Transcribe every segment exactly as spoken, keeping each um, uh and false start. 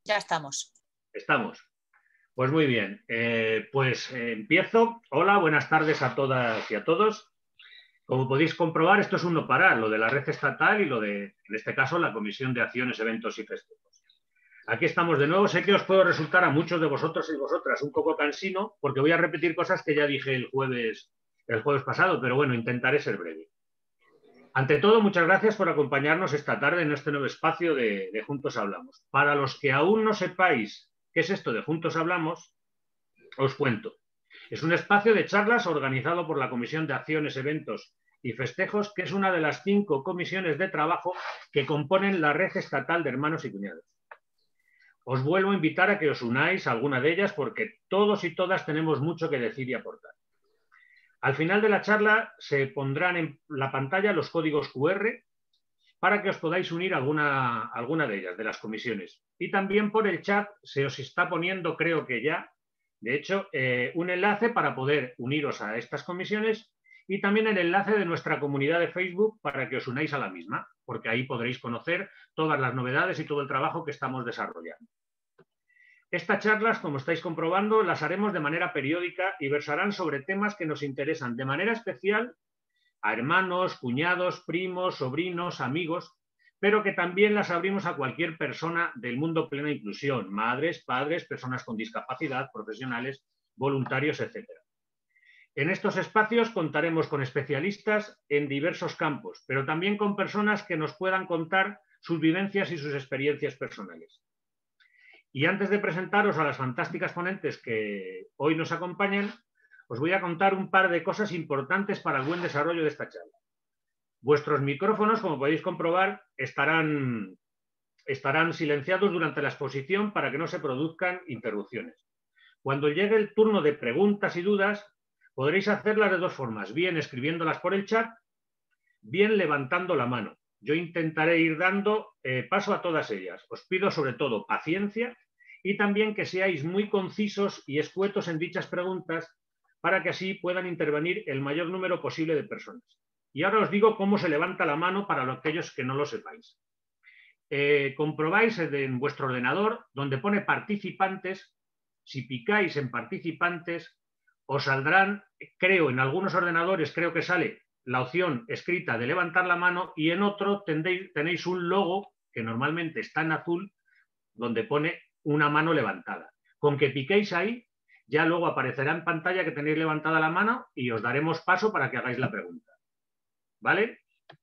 Ya estamos. Estamos. Pues muy bien. Eh, pues eh, empiezo. Hola, buenas tardes a todas y a todos. Como podéis comprobar, esto es un no parar, lo de la red estatal y lo de, en este caso, la Comisión de Acciones, Eventos y Festejos. Aquí estamos de nuevo. Sé que os puedo resultar a muchos de vosotros y vosotras un poco cansino, porque voy a repetir cosas que ya dije el jueves, el jueves pasado, pero bueno, intentaré ser breve. Ante todo, muchas gracias por acompañarnos esta tarde en este nuevo espacio de, de Juntos Hablamos. Para los que aún no sepáis qué es esto de Juntos Hablamos, os cuento. Es un espacio de charlas organizado por la Comisión de Acciones, Eventos y Festejos, que es una de las cinco comisiones de trabajo que componen la red estatal de hermanos y cuñados. Os vuelvo a invitar a que os unáis a alguna de ellas porque todos y todas tenemos mucho que decir y aportar. Al final de la charla se pondrán en la pantalla los códigos cu erre para que os podáis unir a alguna, alguna de ellas, de las comisiones. Y también por el chat se os está poniendo, creo que ya, de hecho, eh, un enlace para poder uniros a estas comisiones y también el enlace de nuestra comunidad de Facebook para que os unáis a la misma, porque ahí podréis conocer todas las novedades y todo el trabajo que estamos desarrollando. Estas charlas, como estáis comprobando, las haremos de manera periódica y versarán sobre temas que nos interesan de manera especial a hermanos, cuñados, primos, sobrinos, amigos, pero que también las abrimos a cualquier persona del mundo plena inclusión, madres, padres, personas con discapacidad, profesionales, voluntarios, etcétera. En estos espacios contaremos con especialistas en diversos campos, pero también con personas que nos puedan contar sus vivencias y sus experiencias personales. Y antes de presentaros a las fantásticas ponentes que hoy nos acompañan, os voy a contar un par de cosas importantes para el buen desarrollo de esta charla. Vuestros micrófonos, como podéis comprobar, estarán, estarán silenciados durante la exposición para que no se produzcan interrupciones. Cuando llegue el turno de preguntas y dudas, podréis hacerlas de dos formas, bien escribiéndolas por el chat, bien levantando la mano. Yo intentaré ir dando eh, paso a todas ellas. Os pido sobre todo paciencia y también que seáis muy concisos y escuetos en dichas preguntas para que así puedan intervenir el mayor número posible de personas. Y ahora os digo cómo se levanta la mano para aquellos que no lo sepáis. Eh, comprobáis en vuestro ordenador donde pone participantes. Si picáis en participantes, os saldrán, creo, en algunos ordenadores creo que sale la opción escrita de levantar la mano y en otro tendéis, tenéis un logo que normalmente está en azul donde pone una mano levantada. Con que piquéis ahí, ya luego aparecerá en pantalla que tenéis levantada la mano y os daremos paso para que hagáis la pregunta. ¿Vale?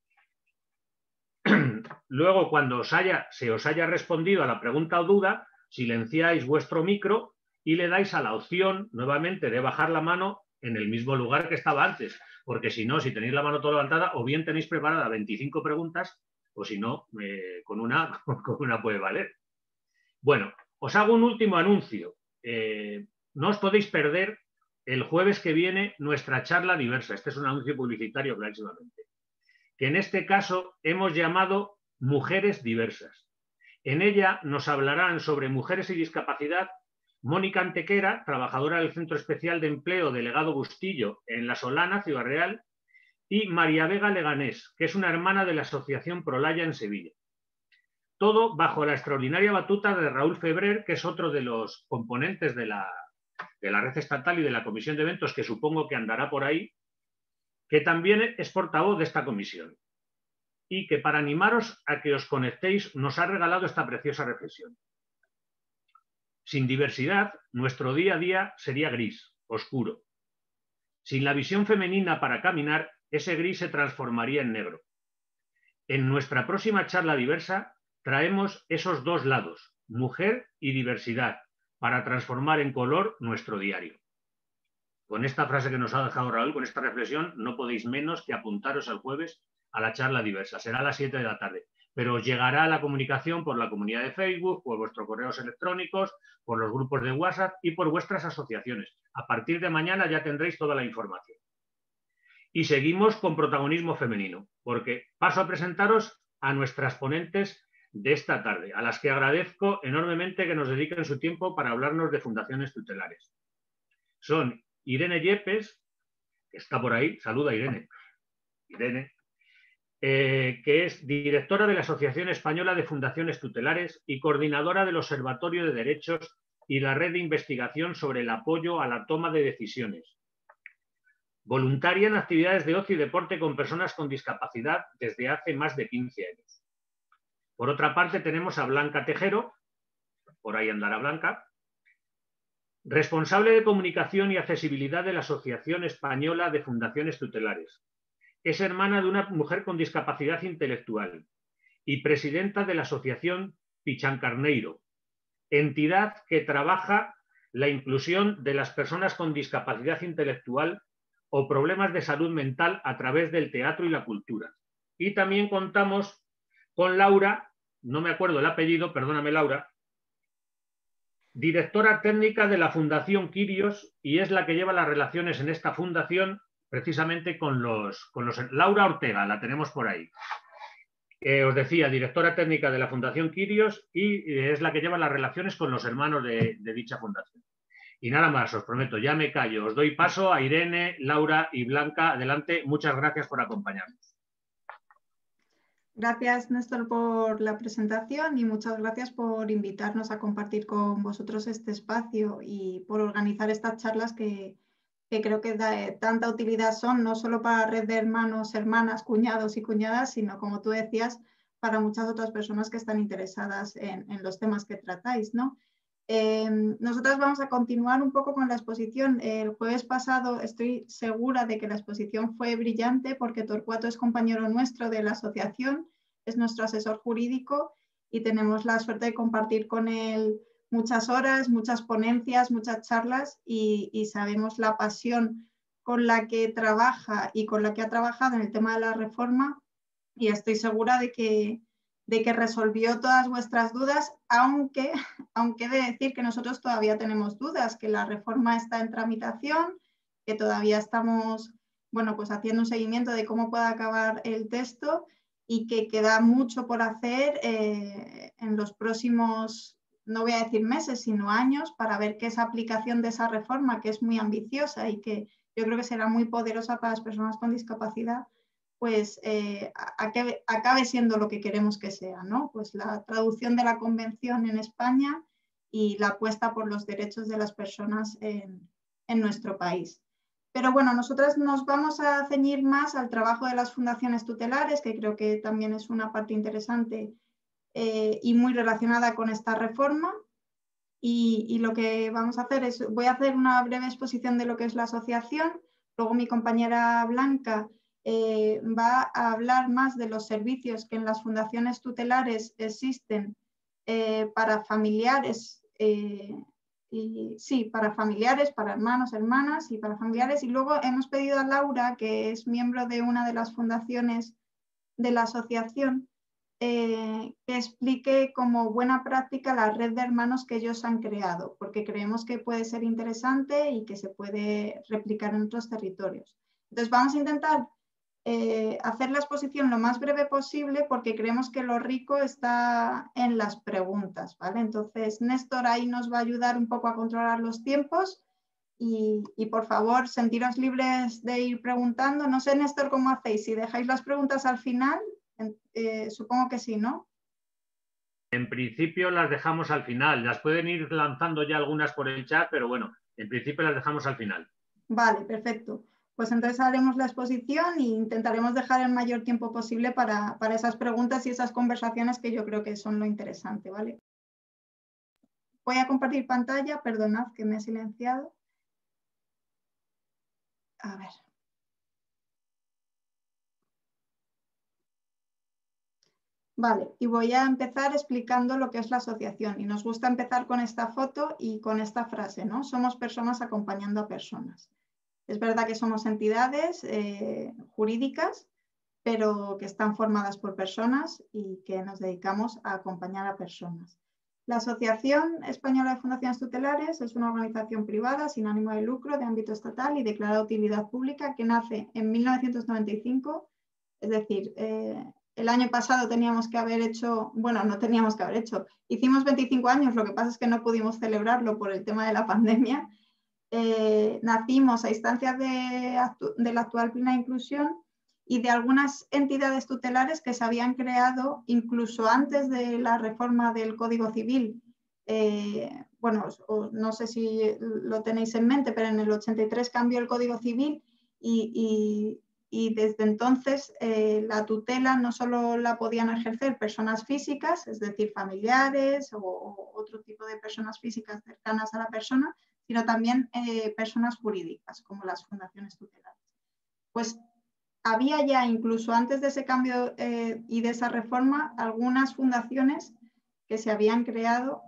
Luego, cuando os haya, se os haya respondido a la pregunta o duda, silenciáis vuestro micro y le dais a la opción nuevamente de bajar la mano en el mismo lugar que estaba antes. Porque si no, si tenéis la mano toda levantada, o bien tenéis preparada veinticinco preguntas, o si no, eh, con, una, con una puede valer. Bueno, os hago un último anuncio. Eh, no os podéis perder el jueves que viene nuestra charla diversa. Este es un anuncio publicitario, clarísimamente. Que en este caso hemos llamado Mujeres Diversas. En ella nos hablarán sobre mujeres y discapacidad Mónica Antequera, trabajadora del Centro Especial de Empleo Delegado Bustillo en La Solana, Ciudad Real, y María Vega Leganés, que es una hermana de la Asociación Prolaya en Sevilla. Todo bajo la extraordinaria batuta de Raúl Febrer, que es otro de los componentes de la, de la red estatal y de la Comisión de Eventos, que supongo que andará por ahí, que también es portavoz de esta comisión y que para animaros a que os conectéis nos ha regalado esta preciosa reflexión. Sin diversidad, nuestro día a día sería gris, oscuro. Sin la visión femenina para caminar, ese gris se transformaría en negro. En nuestra próxima charla diversa traemos esos dos lados, mujer y diversidad, para transformar en color nuestro diario. Con esta frase que nos ha dejado Raúl, con esta reflexión, no podéis menos que apuntaros el jueves a la charla diversa. Será a las siete de la tarde, pero os llegará la comunicación por la comunidad de Facebook, por vuestros correos electrónicos, por los grupos de WhatsApp y por vuestras asociaciones. A partir de mañana ya tendréis toda la información. Y seguimos con protagonismo femenino, porque paso a presentaros a nuestras ponentes de esta tarde, a las que agradezco enormemente que nos dediquen su tiempo para hablarnos de fundaciones tutelares. Son Irene Yepes, que está por ahí, saluda Irene. Irene. eh, que es directora de la Asociación Española de Fundaciones Tutelares y coordinadora del Observatorio de Derechos y la Red de Investigación sobre el Apoyo a la Toma de Decisiones. Voluntaria en actividades de ocio y deporte con personas con discapacidad desde hace más de quince años. Por otra parte, tenemos a Blanca Tejero, por ahí andará Blanca, responsable de comunicación y accesibilidad de la Asociación Española de Fundaciones Tutelares. Es hermana de una mujer con discapacidad intelectual y presidenta de la Asociación Pichancarneiro, entidad que trabaja la inclusión de las personas con discapacidad intelectual o problemas de salud mental a través del teatro y la cultura. Y también contamos con Laura, no me acuerdo el apellido, perdóname Laura, directora técnica de la Fundación Quirios, y es la que lleva las relaciones en esta fundación precisamente con los... Con los Laura Ortega, la tenemos por ahí. Eh, os decía, directora técnica de la Fundación Quirios y es la que lleva las relaciones con los hermanos de, de dicha fundación. Y nada más, os prometo, ya me callo. Os doy paso a Irene, Laura y Blanca. Adelante, muchas gracias por acompañarnos. Gracias, Néstor, por la presentación y muchas gracias por invitarnos a compartir con vosotros este espacio y por organizar estas charlas que, que creo que de tanta utilidad son, no solo para la red de hermanos, hermanas, cuñados y cuñadas, sino, como tú decías, para muchas otras personas que están interesadas en, en los temas que tratáis, ¿no? Eh, nosotras vamos a continuar un poco con la exposición. El jueves pasado estoy segura de que la exposición fue brillante porque Torcuato es compañero nuestro de la asociación, es nuestro asesor jurídico y tenemos la suerte de compartir con él muchas horas, muchas ponencias, muchas charlas y, y sabemos la pasión con la que trabaja y con la que ha trabajado en el tema de la reforma y estoy segura de que de que resolvió todas vuestras dudas, aunque, aunque he de decir que nosotros todavía tenemos dudas, que la reforma está en tramitación, que todavía estamos, bueno, pues haciendo un seguimiento de cómo puede acabar el texto y que queda mucho por hacer eh, en los próximos, no voy a decir meses, sino años, para ver qué es aplicación de esa reforma, que es muy ambiciosa y que yo creo que será muy poderosa para las personas con discapacidad, pues eh, acabe, acabe siendo lo que queremos que sea, ¿no? Pues la traducción de la Convención en España y la apuesta por los derechos de las personas en, en nuestro país. Pero bueno, nosotras nos vamos a ceñir más al trabajo de las fundaciones tutelares, que creo que también es una parte interesante eh, y muy relacionada con esta reforma. Y, y lo que vamos a hacer es, voy a hacer una breve exposición de lo que es la asociación, luego mi compañera Blanca Eh, va a hablar más de los servicios que en las fundaciones tutelares existen eh, para familiares, eh, y, sí, para familiares, para hermanos, hermanas y para familiares. Y luego hemos pedido a Laura, que es miembro de una de las fundaciones de la asociación, eh, que explique como buena práctica la red de hermanos que ellos han creado, porque creemos que puede ser interesante y que se puede replicar en otros territorios. Entonces vamos a intentar Eh, hacer la exposición lo más breve posible porque creemos que lo rico está en las preguntas, ¿vale? Entonces Néstor ahí nos va a ayudar un poco a controlar los tiempos y, y por favor sentiros libres de ir preguntando. No sé, Néstor, cómo hacéis, si dejáis las preguntas al final, eh, supongo que sí, ¿no? En principio las dejamos al final, las pueden ir lanzando ya algunas por el chat, pero bueno, en principio las dejamos al final. Vale, perfecto. Pues entonces haremos la exposición e intentaremos dejar el mayor tiempo posible para, para esas preguntas y esas conversaciones que yo creo que son lo interesante, ¿vale? Voy a compartir pantalla, perdonad que me he silenciado. A ver. Vale, y voy a empezar explicando lo que es la asociación. Y nos gusta empezar con esta foto y con esta frase, ¿no? Somos personas acompañando a personas. Es verdad que somos entidades eh, jurídicas, pero que están formadas por personas y que nos dedicamos a acompañar a personas. La Asociación Española de Fundaciones Tutelares es una organización privada sin ánimo de lucro de ámbito estatal y declarada de utilidad pública que nace en mil novecientos noventa y cinco, es decir, eh, el año pasado teníamos que haber hecho, bueno, no teníamos que haber hecho, hicimos veinticinco años, lo que pasa es que no pudimos celebrarlo por el tema de la pandemia. Eh, nacimos a instancias de, de la actual plena inclusión y de algunas entidades tutelares que se habían creado incluso antes de la reforma del Código Civil. Eh, bueno, no sé si lo tenéis en mente, pero en el ochenta y tres cambió el Código Civil y, y, y desde entonces eh, la tutela no solo la podían ejercer personas físicas, es decir, familiares o, o otro tipo de personas físicas cercanas a la persona, sino también eh, personas jurídicas, como las fundaciones tutelares. Pues había ya, incluso antes de ese cambio eh, y de esa reforma, algunas fundaciones que se habían creado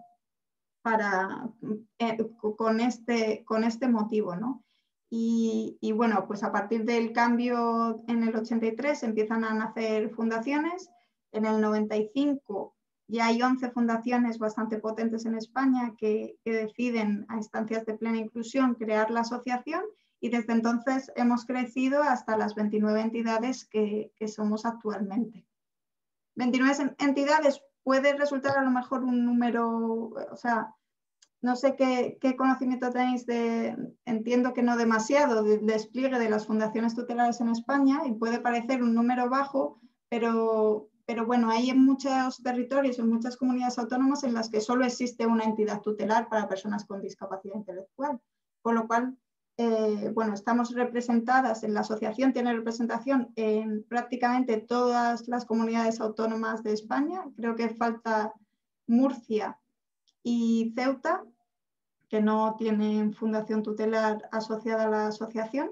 para, eh, con, este, con este motivo, ¿no? Y, y bueno, pues a partir del cambio en el ochenta y tres empiezan a nacer fundaciones. En el noventa y cinco ya hay once fundaciones bastante potentes en España que, que deciden a instancias de plena inclusión crear la asociación, y desde entonces hemos crecido hasta las veintinueve entidades que, que somos actualmente. veintinueve entidades puede resultar a lo mejor un número, o sea, no sé qué, qué conocimiento tenéis de, entiendo que no demasiado, del despliegue de las fundaciones tutelares en España, y puede parecer un número bajo, pero, pero bueno, hay en muchos territorios, en muchas comunidades autónomas en las que solo existe una entidad tutelar para personas con discapacidad intelectual, con lo cual, eh, bueno, estamos representadas en la asociación, tiene representación en prácticamente todas las comunidades autónomas de España. Creo que falta Murcia y Ceuta, que no tienen fundación tutelar asociada a la asociación.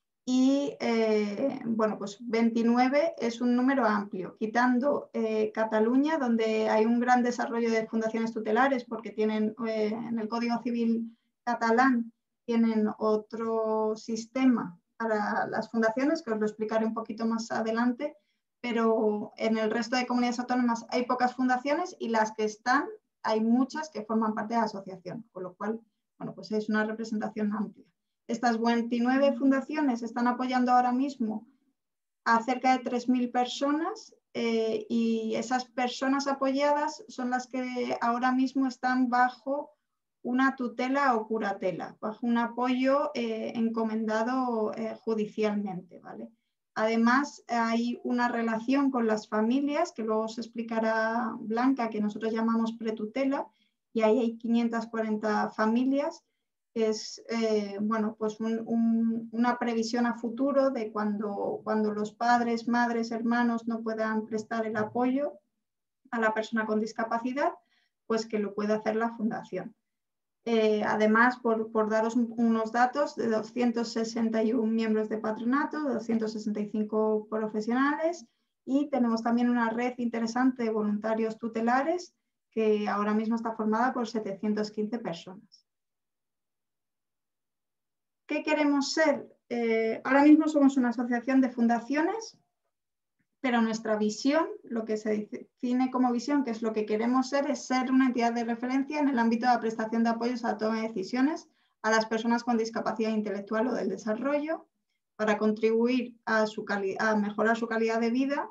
Y eh, bueno, pues veintinueve es un número amplio, quitando eh, Cataluña, donde hay un gran desarrollo de fundaciones tutelares, porque tienen eh, en el Código Civil catalán tienen otro sistema para las fundaciones, que os lo explicaré un poquito más adelante, pero en el resto de comunidades autónomas hay pocas fundaciones, y las que están, hay muchas que forman parte de la asociación, con lo cual, bueno, pues es una representación amplia. Estas veintinueve fundaciones están apoyando ahora mismo a cerca de tres mil personas, eh, y esas personas apoyadas son las que ahora mismo están bajo una tutela o curatela, bajo un apoyo eh, encomendado eh, judicialmente, ¿vale? Además, hay una relación con las familias, que luego os explicará Blanca, que nosotros llamamos pretutela, y ahí hay quinientas cuarenta familias, que es eh, bueno, pues un, un, una previsión a futuro de cuando, cuando los padres, madres, hermanos no puedan prestar el apoyo a la persona con discapacidad, pues que lo pueda hacer la fundación. Eh, además, por, por daros un, unos datos, de doscientos sesenta y uno miembros de patronato, doscientos sesenta y cinco profesionales, y tenemos también una red interesante de voluntarios tutelares que ahora mismo está formada por setecientas quince personas. ¿Qué queremos ser? Eh, ahora mismo somos una asociación de fundaciones, pero nuestra visión, lo que se define como visión, que es lo que queremos ser, es ser una entidad de referencia en el ámbito de la prestación de apoyos a la toma de decisiones a las personas con discapacidad intelectual o del desarrollo, para contribuir a, su a mejorar su calidad de vida.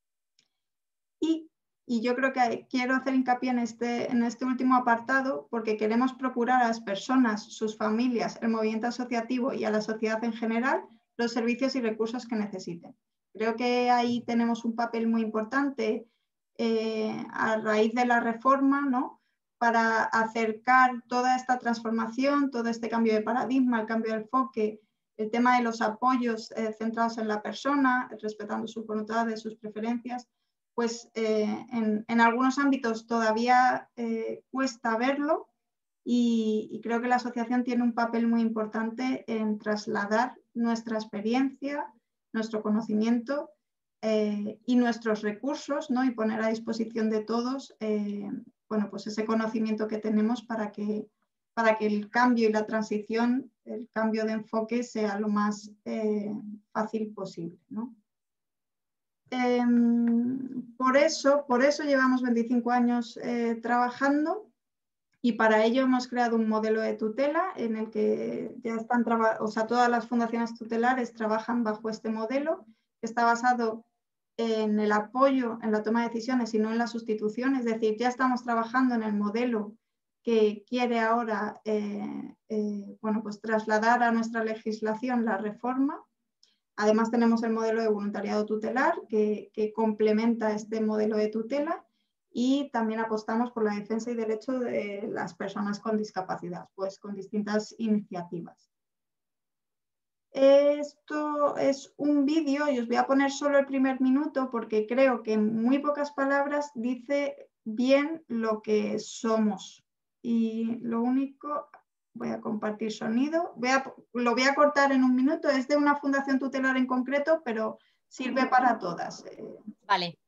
Y, y yo creo que quiero hacer hincapié en este, en este último apartado, porque queremos procurar a las personas, sus familias, el movimiento asociativo y a la sociedad en general los servicios y recursos que necesiten. Creo que ahí tenemos un papel muy importante eh, a raíz de la reforma, ¿no?, para acercar toda esta transformación, todo este cambio de paradigma, el cambio de enfoque, el tema de los apoyos eh, centrados en la persona, respetando sus voluntades, sus preferencias, pues eh, en, en algunos ámbitos todavía eh, cuesta verlo, y, y creo que la asociación tiene un papel muy importante en trasladar nuestra experiencia, nuestro conocimiento eh, y nuestros recursos, ¿no?, y poner a disposición de todos eh, bueno, pues ese conocimiento que tenemos para que, para que el cambio y la transición, el cambio de enfoque sea lo más eh, fácil posible, ¿no? Eh, por, eso, por eso llevamos veinticinco años eh, trabajando, y para ello hemos creado un modelo de tutela en el que ya están, o sea, todas las fundaciones tutelares trabajan bajo este modelo, que está basado en el apoyo en la toma de decisiones y no en la sustitución. Es decir, ya estamos trabajando en el modelo que quiere ahora eh, eh, bueno, pues trasladar a nuestra legislación la reforma. Además tenemos el modelo de voluntariado tutelar que, que complementa este modelo de tutela, y también apostamos por la defensa y derecho de las personas con discapacidad, pues con distintas iniciativas. Esto es un vídeo y os voy a poner solo el primer minuto porque creo que en muy pocas palabras dice bien lo que somos. Y lo único, voy a compartir sonido, voy a, lo voy a cortar en un minuto, es de una fundación tutelar en concreto, pero sirve para todas. Vale.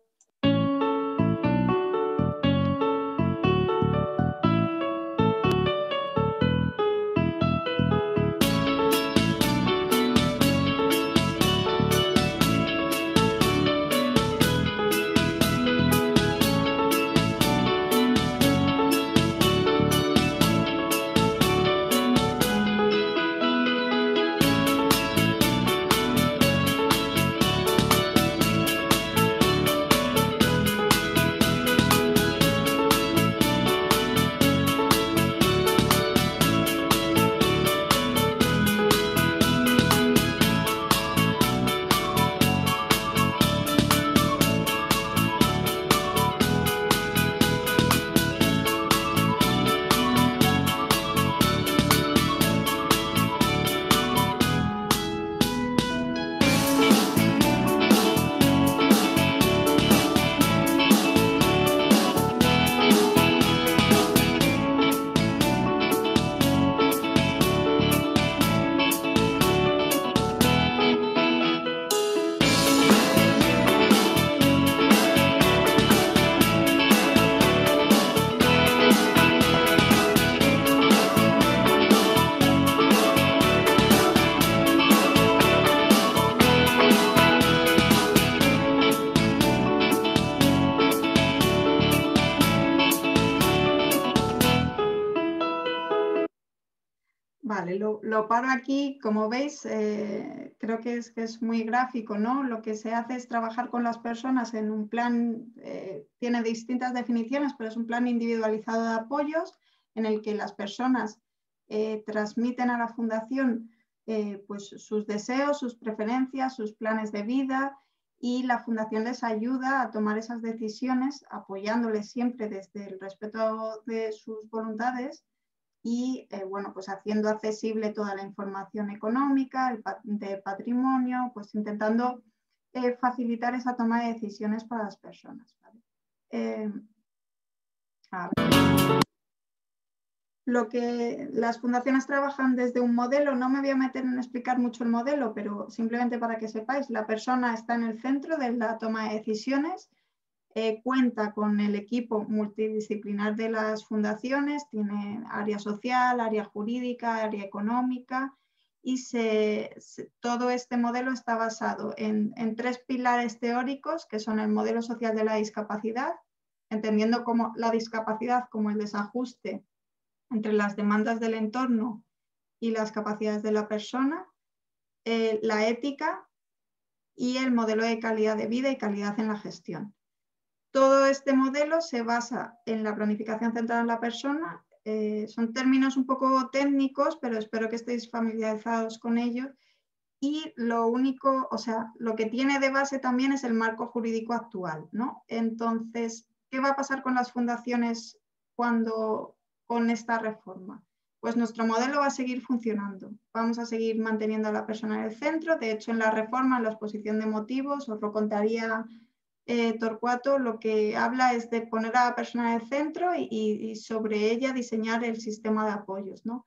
Vale, lo, lo paro aquí. Como veis, eh, creo que es, que es muy gráfico, ¿no? Lo que se hace es trabajar con las personas en un plan, eh, tiene distintas definiciones, pero es un plan individualizado de apoyos en el que las personas eh, transmiten a la fundación eh, pues sus deseos, sus preferencias, sus planes de vida, y la fundación les ayuda a tomar esas decisiones apoyándoles siempre desde el respeto de sus voluntades y eh, bueno, pues haciendo accesible toda la información económica, el pat de patrimonio, pues intentando eh, facilitar esa toma de decisiones para las personas. ¿Vale? Eh, a ver. Lo que las fundaciones trabajan desde un modelo, no me voy a meter en explicar mucho el modelo, pero simplemente para que sepáis, la persona está en el centro de la toma de decisiones. Eh, cuenta con el equipo multidisciplinar de las fundaciones, tiene área social, área jurídica, área económica, y se, se, todo este modelo está basado en, en tres pilares teóricos, que son el modelo social de la discapacidad, entendiendo como la discapacidad como el desajuste entre las demandas del entorno y las capacidades de la persona, eh, la ética y el modelo de calidad de vida y calidad en la gestión. Todo este modelo se basa en la planificación centrada en la persona. Eh, son términos un poco técnicos, pero espero que estéis familiarizados con ellos. Y lo único, o sea, lo que tiene de base también es el marco jurídico actual, ¿no? Entonces, ¿qué va a pasar con las fundaciones cuando con esta reforma? Pues nuestro modelo va a seguir funcionando. Vamos a seguir manteniendo a la persona en el centro. De hecho, en la reforma, en la exposición de motivos, os lo contaría Eh, Torcuato, lo que habla es de poner a la persona en el centro y, y sobre ella diseñar el sistema de apoyos, ¿no?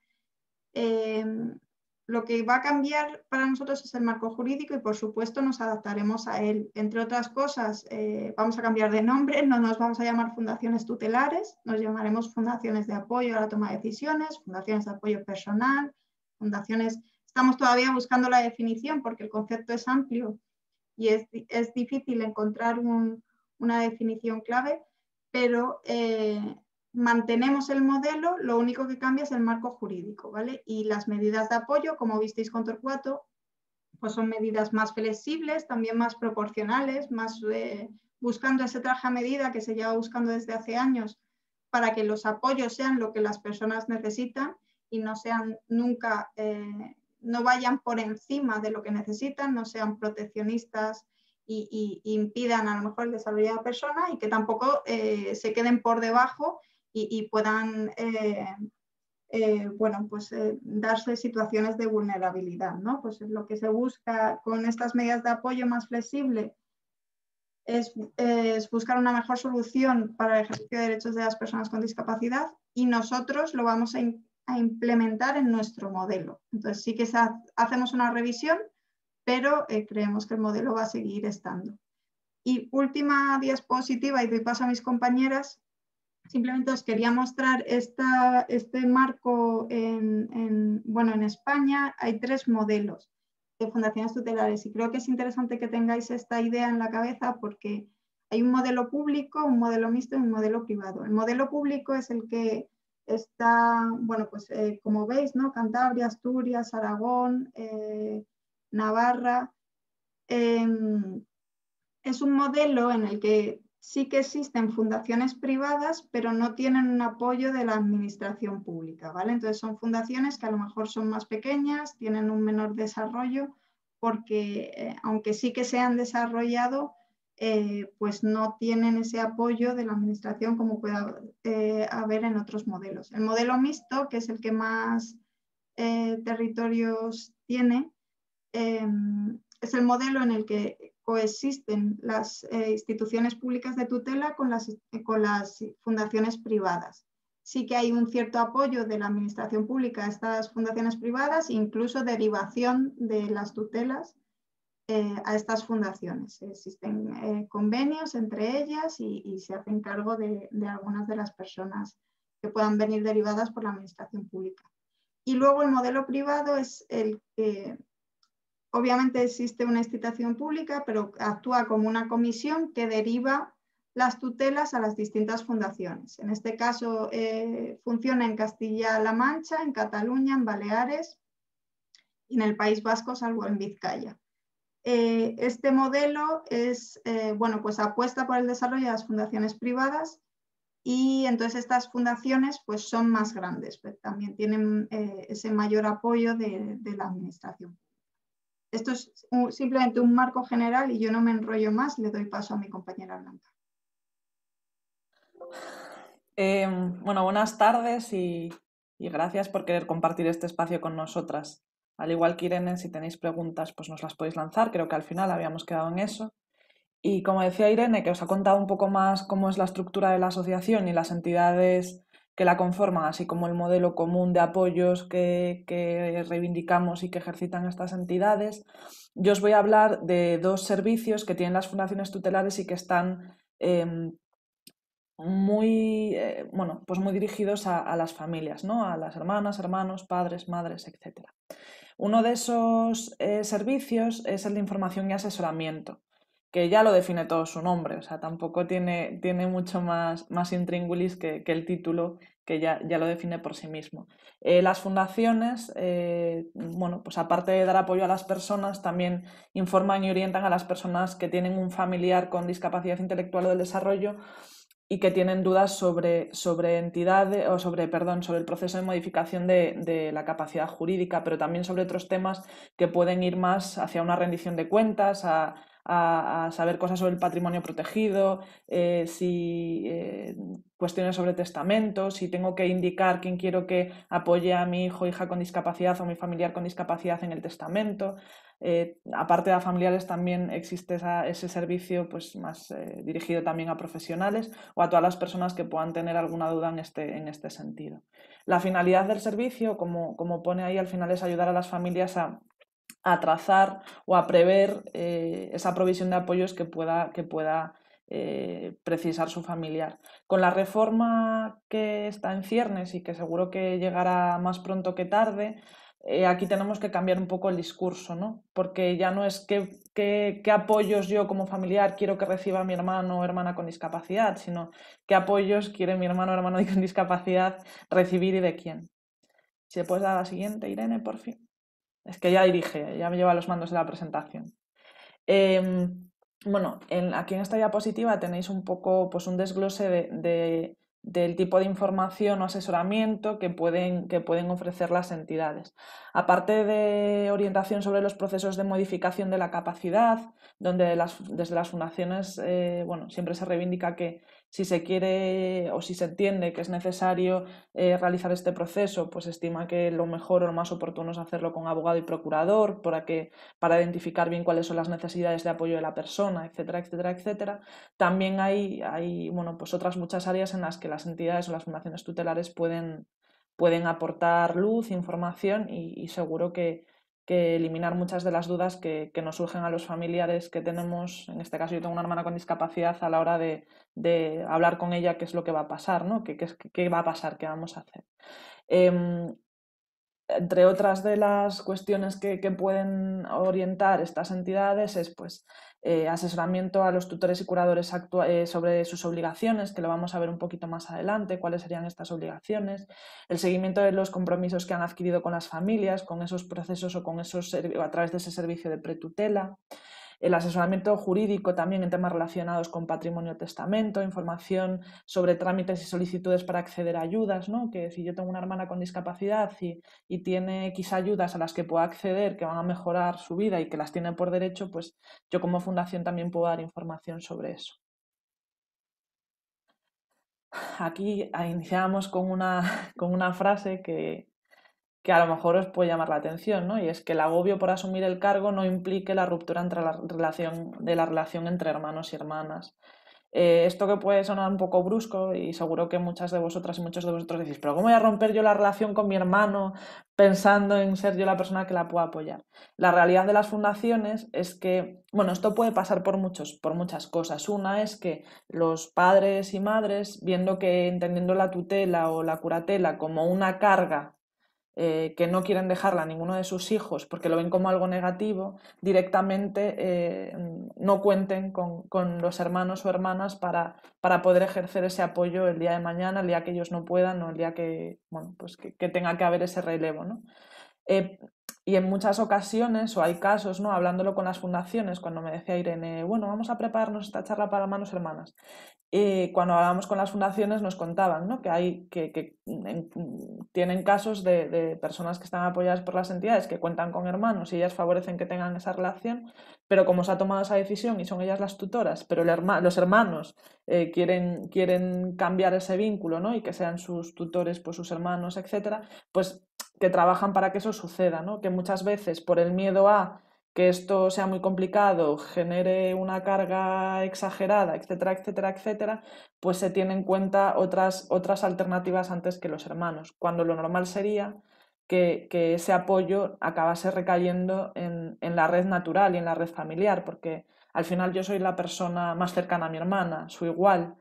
Eh, lo que va a cambiar para nosotros es el marco jurídico y por supuesto nos adaptaremos a él. Entre otras cosas, eh, vamos a cambiar de nombre, no nos vamos a llamar fundaciones tutelares, nos llamaremos fundaciones de apoyo a la toma de decisiones, fundaciones de apoyo personal, fundaciones... Estamos todavía buscando la definición porque el concepto es amplio y es, es difícil encontrar un, una definición clave, pero eh, mantenemos el modelo, lo único que cambia es el marco jurídico, ¿vale? Y las medidas de apoyo, como visteis con Torcuato, pues son medidas más flexibles, también más proporcionales, más eh, buscando ese traje a medida que se lleva buscando desde hace años para que los apoyos sean lo que las personas necesitan y no sean nunca... Eh, no vayan por encima de lo que necesitan, no sean proteccionistas y, y, y impidan a lo mejor el desarrollo de la persona, y que tampoco eh, se queden por debajo y, y puedan eh, eh, bueno, pues, eh, darse situaciones de vulnerabilidad, ¿no? Pues lo que se busca con estas medidas de apoyo más flexible es, es buscar una mejor solución para el ejercicio de derechos de las personas con discapacidad, y nosotros lo vamos a, in, a implementar en nuestro modelo. Entonces sí que se ha, hacemos una revisión, pero eh, creemos que el modelo va a seguir estando. Y última diapositiva, y doy paso a mis compañeras. Simplemente os quería mostrar esta, este marco en, en, bueno, en España hay tres modelos de fundaciones tutelares, y creo que es interesante que tengáis esta idea en la cabeza, porque hay un modelo público, un modelo mixto y un modelo privado. El modelo público es el que está, bueno, pues eh, como veis, ¿no? Cantabria, Asturias, Aragón, eh, Navarra. Eh, es un modelo en el que sí que existen fundaciones privadas, pero no tienen un apoyo de la administración pública, ¿vale? Entonces son fundaciones que a lo mejor son más pequeñas, tienen un menor desarrollo, porque eh, aunque sí que se han desarrollado, eh, pues no tienen ese apoyo de la administración como puede eh, haber en otros modelos. El modelo mixto, que es el que más eh, territorios tiene, eh, es el modelo en el que coexisten las eh, instituciones públicas de tutela con las, con las fundaciones privadas. Sí que hay un cierto apoyo de la administración pública a estas fundaciones privadas, incluso derivación de las tutelas eh, a estas fundaciones. Existen eh, convenios entre ellas, y, y se hacen cargo de, de algunas de las personas que puedan venir derivadas por la administración pública. Y luego el modelo privado es el que obviamente existe una institución pública, pero actúa como una comisión que deriva las tutelas a las distintas fundaciones. En este caso eh, funciona en Castilla-La Mancha, en Cataluña, en Baleares y en el País Vasco, salvo en Vizcaya. Eh, este modelo es, eh, bueno, pues apuesta por el desarrollo de las fundaciones privadas, y entonces estas fundaciones pues son más grandes, pues también tienen eh, ese mayor apoyo de, de la administración. Esto es un, simplemente un marco general, y yo no me enrollo más, le doy paso a mi compañera Blanca. Eh, bueno, buenas tardes y, y gracias por querer compartir este espacio con nosotras. Al igual que Irene, si tenéis preguntas, pues nos las podéis lanzar. Creo que al final habíamos quedado en eso. Y como decía Irene, que os ha contado un poco más cómo es la estructura de la asociación y las entidades que la conforman, así como el modelo común de apoyos que, que reivindicamos y que ejercitan estas entidades, yo os voy a hablar de dos servicios que tienen las fundaciones tutelares y que están eh, muy, eh, bueno, pues muy dirigidos a, a las familias, ¿no? A las hermanas, hermanos, padres, madres, etcétera. Uno de esos eh, servicios es el de información y asesoramiento, que ya lo define todo su nombre, o sea, tampoco tiene, tiene mucho más, más intríngulis que, que el título, que ya, ya lo define por sí mismo. Eh, las fundaciones, eh, bueno, pues aparte de dar apoyo a las personas, también informan y orientan a las personas que tienen un familiar con discapacidad intelectual o del desarrollo y que tienen dudas sobre, sobre entidades o sobre, perdón, sobre el proceso de modificación de, de la capacidad jurídica, pero también sobre otros temas que pueden ir más hacia una rendición de cuentas, a, a, a saber cosas sobre el patrimonio protegido, eh, si eh, cuestiones sobre testamentos, si tengo que indicar quién quiero que apoye a mi hijo o hija con discapacidad o mi familiar con discapacidad en el testamento. Eh, aparte de a familiares, también existe esa, ese servicio pues, más eh, dirigido también a profesionales o a todas las personas que puedan tener alguna duda en este, en este sentido. La finalidad del servicio, como, como pone ahí al final, es ayudar a las familias a, a trazar o a prever eh, esa provisión de apoyos que pueda, que pueda eh, precisar su familiar. Con la reforma que está en ciernes y que seguro que llegará más pronto que tarde, Eh, aquí tenemos que cambiar un poco el discurso, ¿no? Porque ya no es qué, qué, qué apoyos yo como familiar quiero que reciba mi hermano o hermana con discapacidad, sino qué apoyos quiere mi hermano o hermana con discapacidad recibir y de quién. Si le puedes dar a la siguiente, Irene, por fin. Es que ya dirige, ya me lleva los mandos de la presentación. Eh, bueno, en, aquí en esta diapositiva tenéis un poco pues un desglose de, de del tipo de información o asesoramiento que pueden, que pueden ofrecer las entidades. Aparte de orientación sobre los procesos de modificación de la capacidad, donde las, desde las fundaciones eh, bueno, siempre se reivindica que si se quiere o si se entiende que es necesario eh, realizar este proceso, pues se estima que lo mejor o lo más oportuno es hacerlo con abogado y procurador para, que, para identificar bien cuáles son las necesidades de apoyo de la persona, etcétera, etcétera, etcétera. También hay, hay bueno, pues otras muchas áreas en las que las entidades o las fundaciones tutelares pueden, pueden aportar luz, información y, y seguro que, que eliminar muchas de las dudas que, que nos surgen a los familiares que tenemos. En este caso yo tengo una hermana con discapacidad, a la hora de, de hablar con ella qué es lo que va a pasar, ¿no? ¿Qué, qué, qué va a pasar? ¿Qué vamos a hacer? Eh, entre otras de las cuestiones que, que pueden orientar estas entidades es pues, eh, asesoramiento a los tutores y curadores eh, sobre sus obligaciones, que lo vamos a ver un poquito más adelante, cuáles serían estas obligaciones, el seguimiento de los compromisos que han adquirido con las familias, con esos procesos o con esos, a través de ese servicio de pretutela, el asesoramiento jurídico también en temas relacionados con patrimonio, testamento, información sobre trámites y solicitudes para acceder a ayudas, ¿no? Que si yo tengo una hermana con discapacidad y, y tiene X ayudas a las que pueda acceder, que van a mejorar su vida y que las tiene por derecho, pues yo como fundación también puedo dar información sobre eso. Aquí iniciamos con una, con una frase que, que a lo mejor os puede llamar la atención, ¿no? Y es que el agobio por asumir el cargo no implique la ruptura entre la relación, de la relación entre hermanos y hermanas. Eh, esto que puede sonar un poco brusco y seguro que muchas de vosotras y muchos de vosotros decís, pero ¿cómo voy a romper yo la relación con mi hermano pensando en ser yo la persona que la pueda apoyar? La realidad de las fundaciones es que, bueno, esto puede pasar por, muchos, por muchas cosas. Una es que los padres y madres, viendo que entendiendo la tutela o la curatela como una carga Eh, que no quieren dejarla a ninguno de sus hijos porque lo ven como algo negativo, directamente eh, no cuenten con, con los hermanos o hermanas para, para poder ejercer ese apoyo el día de mañana, el día que ellos no puedan o el día que, bueno, pues que, que tenga que haber ese relevo, ¿no? Eh, y en muchas ocasiones, o hay casos, ¿no? Hablándolo con las fundaciones, cuando me decía Irene, bueno, vamos a prepararnos esta charla para hermanos y hermanas. Y cuando hablábamos con las fundaciones nos contaban, ¿no? que, hay, que, que en, tienen casos de, de personas que están apoyadas por las entidades que cuentan con hermanos y ellas favorecen que tengan esa relación, pero como se ha tomado esa decisión y son ellas las tutoras, pero el herma, los hermanos eh, quieren, quieren cambiar ese vínculo, ¿no? Y que sean sus tutores, pues sus hermanos, etcétera, pues que trabajan para que eso suceda, ¿no? Que muchas veces por el miedo a que esto sea muy complicado, genere una carga exagerada, etcétera, etcétera, etcétera, pues se tienen en cuenta otras, otras alternativas antes que los hermanos, cuando lo normal sería que, que ese apoyo acabase recayendo en, en la red natural y en la red familiar, porque al final yo soy la persona más cercana a mi hermana, su igual,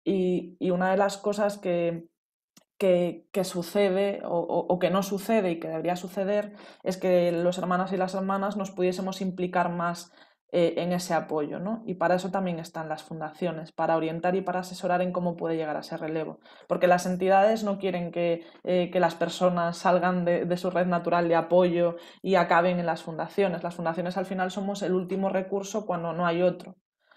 y, y una de las cosas que Que, que sucede o, o que no sucede y que debería suceder es que los hermanos y las hermanas nos pudiésemos implicar más eh, en ese apoyo, ¿no? Y para eso también están las fundaciones, para orientar y para asesorar en cómo puede llegar a ese relevo. Porque las entidades no quieren que, eh, que las personas salgan de, de su red natural de apoyo y acaben en las fundaciones. Las fundaciones al final somos el último recurso cuando no hay otro.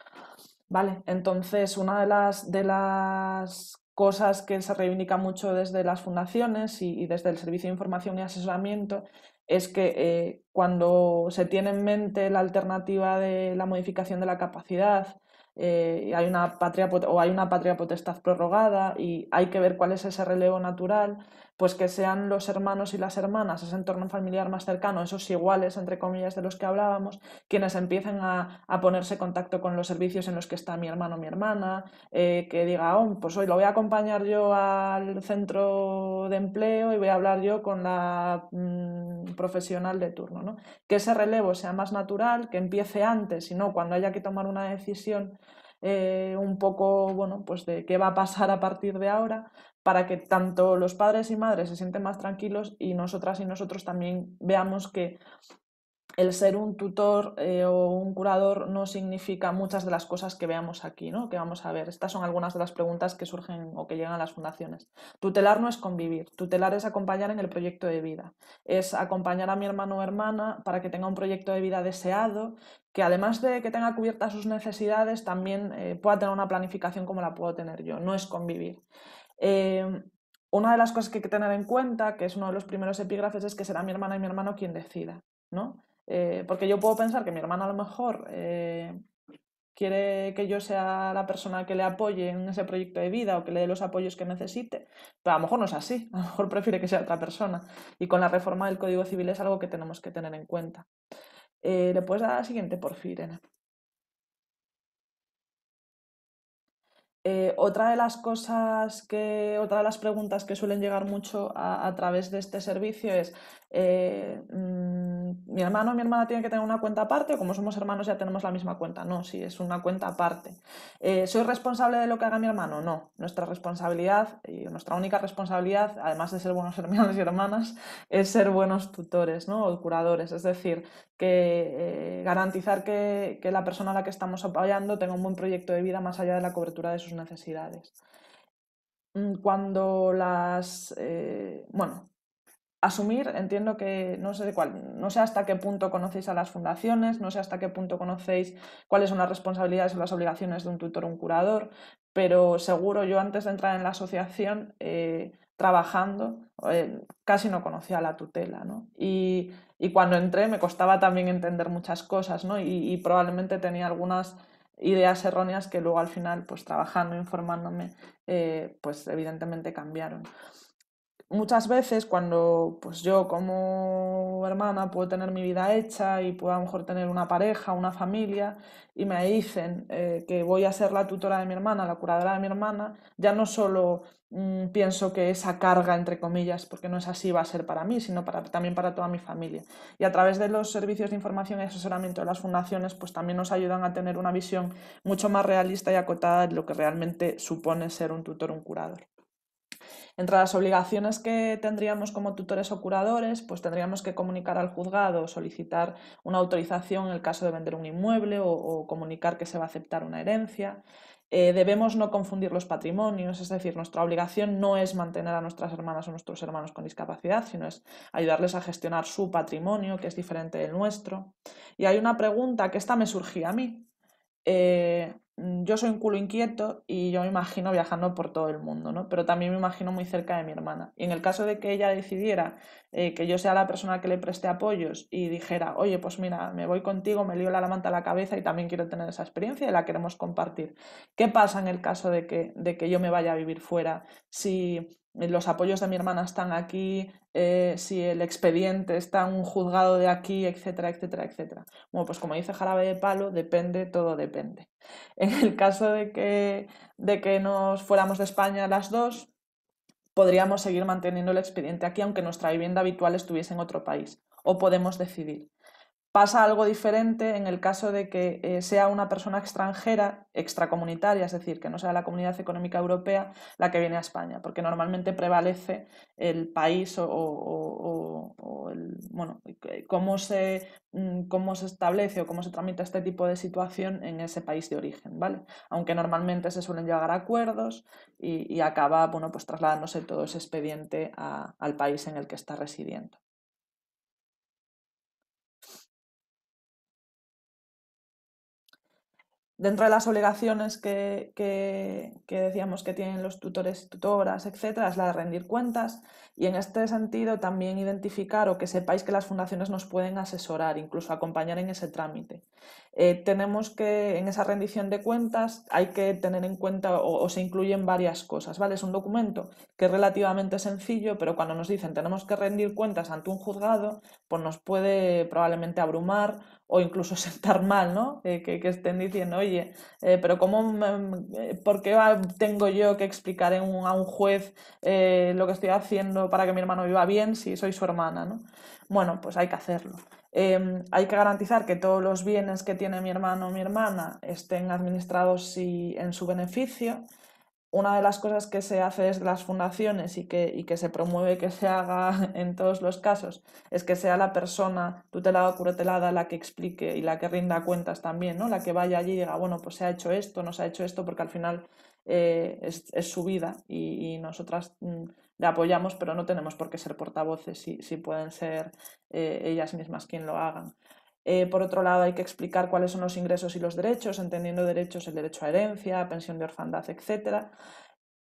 Vale, entonces una de las, de las cosas que se reivindica mucho desde las fundaciones y, y desde el Servicio de Información y Asesoramiento es que eh, cuando se tiene en mente la alternativa de la modificación de la capacidad, eh, hay una patria, o hay una patria potestad prorrogada y hay que ver cuál es ese relevo natural, pues que sean los hermanos y las hermanas, ese entorno familiar más cercano, esos iguales, entre comillas, de los que hablábamos, quienes empiecen a, a ponerse en contacto con los servicios en los que está mi hermano o mi hermana, eh, que diga, oh, pues hoy lo voy a acompañar yo al centro de empleo y voy a hablar yo con la mmm, profesional de turno, ¿no? Que ese relevo sea más natural, que empiece antes y no cuando haya que tomar una decisión eh, un poco, bueno, pues de qué va a pasar a partir de ahora, para que tanto los padres y madres se sienten más tranquilos y nosotras y nosotros también veamos que el ser un tutor eh, o un curador no significa muchas de las cosas que veamos aquí, ¿no? Que vamos a ver. Estas son algunas de las preguntas que surgen o que llegan a las fundaciones. Tutelar no es convivir, tutelar es acompañar en el proyecto de vida. Es acompañar a mi hermano o hermana para que tenga un proyecto de vida deseado, que además de que tenga cubiertas sus necesidades, también eh, pueda tener una planificación como la puedo tener yo. No es convivir. Eh, una de las cosas que hay que tener en cuenta, que es uno de los primeros epígrafes, es que será mi hermana y mi hermano quien decida, ¿no? Eh, porque yo puedo pensar que mi hermana a lo mejor eh, quiere que yo sea la persona que le apoye en ese proyecto de vida o que le dé los apoyos que necesite, pero a lo mejor no es así, a lo mejor prefiere que sea otra persona. Y con la reforma del Código Civil es algo que tenemos que tener en cuenta. Eh, ¿Le puedes dar a la siguiente, por fin, Irene? Eh, otra de las cosas que, otra de las preguntas que suelen llegar mucho a, a través de este servicio es eh, mmm, ¿mi hermano o mi hermana tiene que tener una cuenta aparte o como somos hermanos ya tenemos la misma cuenta? No, sí, es una cuenta aparte. Eh, ¿Soy responsable de lo que haga mi hermano? No. Nuestra responsabilidad y nuestra única responsabilidad, además de ser buenos hermanos y hermanas, es ser buenos tutores, ¿no? O curadores, es decir, que eh, garantizar que, que la persona a la que estamos apoyando tenga un buen proyecto de vida más allá de la cobertura de sus necesidades. Cuando las... Eh, bueno, asumir, entiendo que no sé de cuál, no sé hasta qué punto conocéis a las fundaciones, no sé hasta qué punto conocéis cuáles son las responsabilidades o las obligaciones de un tutor o un curador, pero seguro yo antes de entrar en la asociación, eh, trabajando, eh, casi no conocía la tutela, ¿no? Y, y cuando entré me costaba también entender muchas cosas, ¿no? Y, y probablemente tenía algunas ideas erróneas que luego al final, pues trabajando, informándome, eh, pues evidentemente cambiaron. Muchas veces cuando pues yo como hermana puedo tener mi vida hecha y puedo a lo mejor tener una pareja, una familia y me dicen eh, que voy a ser la tutora de mi hermana, la curadora de mi hermana, ya no solo mmm, pienso que esa carga, entre comillas, porque no es así, va a ser para mí, sino para, también para toda mi familia. Y a través de los servicios de información y asesoramiento de las fundaciones, pues también nos ayudan a tener una visión mucho más realista y acotada de lo que realmente supone ser un tutor o un curador. Entre las obligaciones que tendríamos como tutores o curadores, pues tendríamos que comunicar al juzgado, solicitar una autorización en el caso de vender un inmueble o, o comunicar que se va a aceptar una herencia. Eh, debemos no confundir los patrimonios, es decir, nuestra obligación no es mantener a nuestras hermanas o nuestros hermanos con discapacidad, sino es ayudarles a gestionar su patrimonio, que es diferente del nuestro. Y hay una pregunta que esta me surgía a mí. Eh, yo soy un culo inquieto y yo me imagino viajando por todo el mundo, ¿no? Pero también me imagino muy cerca de mi hermana. Y en el caso de que ella decidiera eh, que yo sea la persona que le preste apoyos y dijera, oye, pues mira, me voy contigo, me lío la manta a la cabeza y también quiero tener esa experiencia y la queremos compartir. ¿Qué pasa en el caso de que, de que yo me vaya a vivir fuera? Si los apoyos de mi hermana están aquí, eh, si el expediente está en un juzgado de aquí, etcétera, etcétera, etcétera. Bueno, pues como dice Jarabe de Palo, depende, todo depende. En el caso de que, de que nos fuéramos de España las dos, podríamos seguir manteniendo el expediente aquí, aunque nuestra vivienda habitual estuviese en otro país, o podemos decidir. Pasa algo diferente en el caso de que eh, sea una persona extranjera, extracomunitaria, es decir, que no sea la Comunidad Económica Europea la que viene a España, porque normalmente prevalece el país o, o, o, o el, bueno, cómo se, cómo se establece o cómo se tramita este tipo de situación en ese país de origen, ¿vale? Aunque normalmente se suelen llegar a acuerdos y, y acaba, bueno, pues trasladándose todo ese expediente a, al país en el que está residiendo. Dentro de las obligaciones que, que, que decíamos que tienen los tutores y tutoras, etcétera, es la de rendir cuentas y en este sentido también identificar o que sepáis que las fundaciones nos pueden asesorar, incluso acompañar en ese trámite. Eh, tenemos que, en esa rendición de cuentas, hay que tener en cuenta o, o se incluyen varias cosas, ¿vale? Es un documento que es relativamente sencillo, pero cuando nos dicen tenemos que rendir cuentas ante un juzgado, pues nos puede probablemente abrumar o incluso sentar mal, ¿no? Eh, que, que estén diciendo, oye, eh, pero ¿cómo me, ¿por qué tengo yo que explicar en un, a un juez eh, lo que estoy haciendo para que mi hermano viva bien si soy su hermana, ¿no? Bueno, pues hay que hacerlo. Eh, hay que garantizar que todos los bienes que tiene mi hermano o mi hermana estén administrados y en su beneficio. Una de las cosas que se hace desde las fundaciones y que, y que se promueve que se haga en todos los casos es que sea la persona tutelada o curotelada la que explique y la que rinda cuentas también, ¿no? La que vaya allí y diga, bueno, pues se ha hecho esto, no se ha hecho esto, porque al final eh, es, es su vida y, y nosotras mm, le apoyamos, pero no tenemos por qué ser portavoces si, si pueden ser eh, ellas mismas quien lo hagan. Eh, por otro lado, hay que explicar cuáles son los ingresos y los derechos, entendiendo derechos el derecho a herencia, pensión de orfandad, etcétera.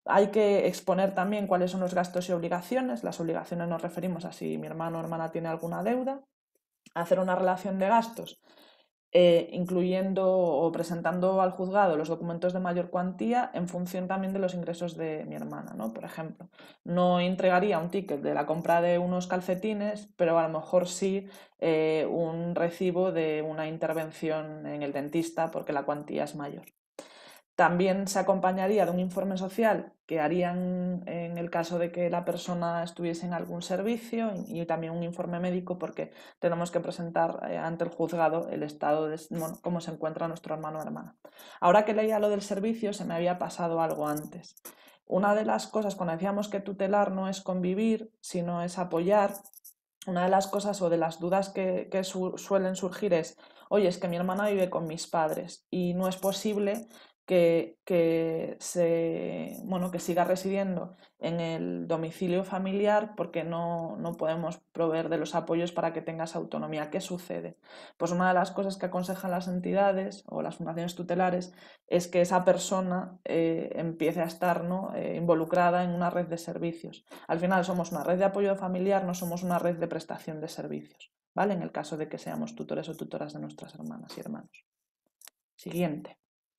Hay que exponer también cuáles son los gastos y obligaciones. Las obligaciones nos referimos a si mi hermano o hermana tiene alguna deuda. Hacer una relación de gastos, eh, incluyendo o presentando al juzgado los documentos de mayor cuantía en función también de los ingresos de mi hermana, ¿no? Por ejemplo, no entregaría un ticket de la compra de unos calcetines, pero a lo mejor sí eh, un recibo de una intervención en el dentista porque la cuantía es mayor. También se acompañaría de un informe social que harían en el caso de que la persona estuviese en algún servicio, y también un informe médico porque tenemos que presentar ante el juzgado el estado de bueno, cómo se encuentra nuestro hermano o hermana. Ahora que leía lo del servicio, se me había pasado algo antes. Una de las cosas, cuando decíamos que tutelar no es convivir, sino es apoyar, una de las cosas o de las dudas que, que su, suelen surgir es, oye, es que mi hermana vive con mis padres y no es posible que, que, se, bueno, que siga residiendo en el domicilio familiar porque no, no podemos proveer de los apoyos para que tenga esa autonomía. ¿Qué sucede? Pues una de las cosas que aconsejan las entidades o las fundaciones tutelares es que esa persona eh, empiece a estar, ¿no? eh, involucrada en una red de servicios. Al final somos una red de apoyo familiar, no somos una red de prestación de servicios, ¿vale? En el caso de que seamos tutores o tutoras de nuestras hermanas y hermanos. Siguiente.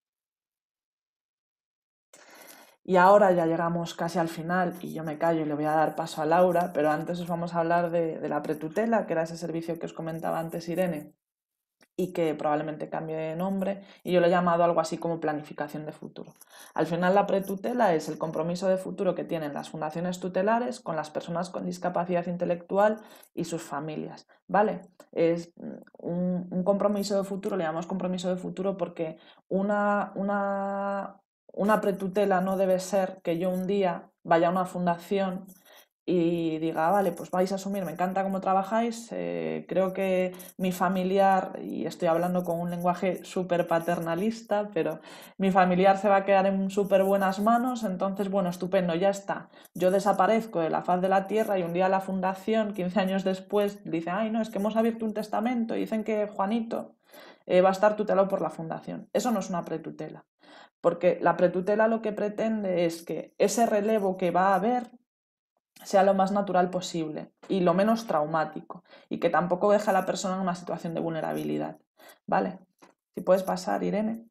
Y ahora ya llegamos casi al final y yo me callo y le voy a dar paso a Laura, pero antes os vamos a hablar de, de la pretutela, que era ese servicio que os comentaba antes Irene y que probablemente cambie de nombre, y yo lo he llamado algo así como planificación de futuro. Al final la pretutela es el compromiso de futuro que tienen las fundaciones tutelares con las personas con discapacidad intelectual y sus familias, ¿vale? Es un, un compromiso de futuro, le llamamos compromiso de futuro porque una... una Una pretutela no debe ser que yo un día vaya a una fundación y diga, vale, pues vais a asumir, me encanta cómo trabajáis, eh, creo que mi familiar, y estoy hablando con un lenguaje súper paternalista, pero mi familiar se va a quedar en súper buenas manos, entonces, bueno, estupendo, ya está. Yo desaparezco de la faz de la tierra y un día la fundación, quince años después, dice, ay, no, es que hemos abierto un testamento y dicen que Juanito eh, va a estar tutelado por la fundación. Eso no es una pretutela. Porque la pretutela lo que pretende es que ese relevo que va a haber sea lo más natural posible y lo menos traumático, y que tampoco deje a la persona en una situación de vulnerabilidad. ¿Vale? Si puedes pasar, Irene.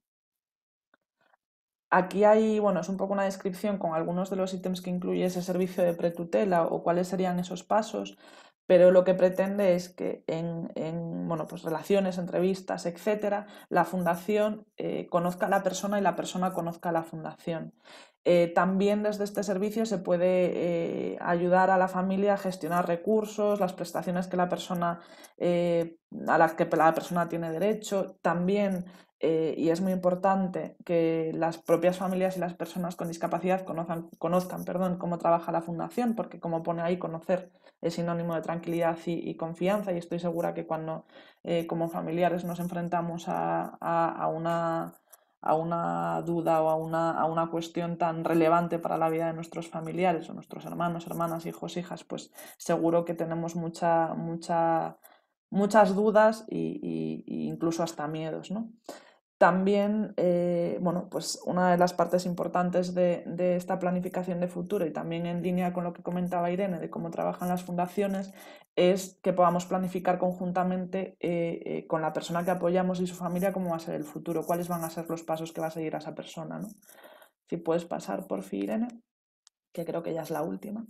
Aquí hay, bueno, es un poco una descripción con algunos de los ítems que incluye ese servicio de pretutela o cuáles serían esos pasos, pero lo que pretende es que en, en bueno, pues relaciones, entrevistas, etcétera, la fundación eh, conozca a la persona y la persona conozca a la fundación. Eh, también desde este servicio se puede eh, ayudar a la familia a gestionar recursos, las prestaciones que la persona, eh, a las que la persona tiene derecho. También, eh, y es muy importante, que las propias familias y las personas con discapacidad conozcan, conozcan perdón, cómo trabaja la fundación, porque como pone ahí, conocer es sinónimo de tranquilidad y, y confianza, y estoy segura que cuando eh, como familiares nos enfrentamos a, a, a una a una duda o a una, a una cuestión tan relevante para la vida de nuestros familiares o nuestros hermanos, hermanas, hijos, hijas, pues seguro que tenemos mucha, mucha, muchas dudas e incluso hasta miedos, ¿no? También, eh, bueno, pues una de las partes importantes de, de esta planificación de futuro, y también en línea con lo que comentaba Irene de cómo trabajan las fundaciones, es que podamos planificar conjuntamente eh, eh, con la persona que apoyamos y su familia cómo va a ser el futuro, cuáles van a ser los pasos que va a seguir a esa persona, ¿no? Si puedes pasar, por fin, Irene, que creo que ya es la última.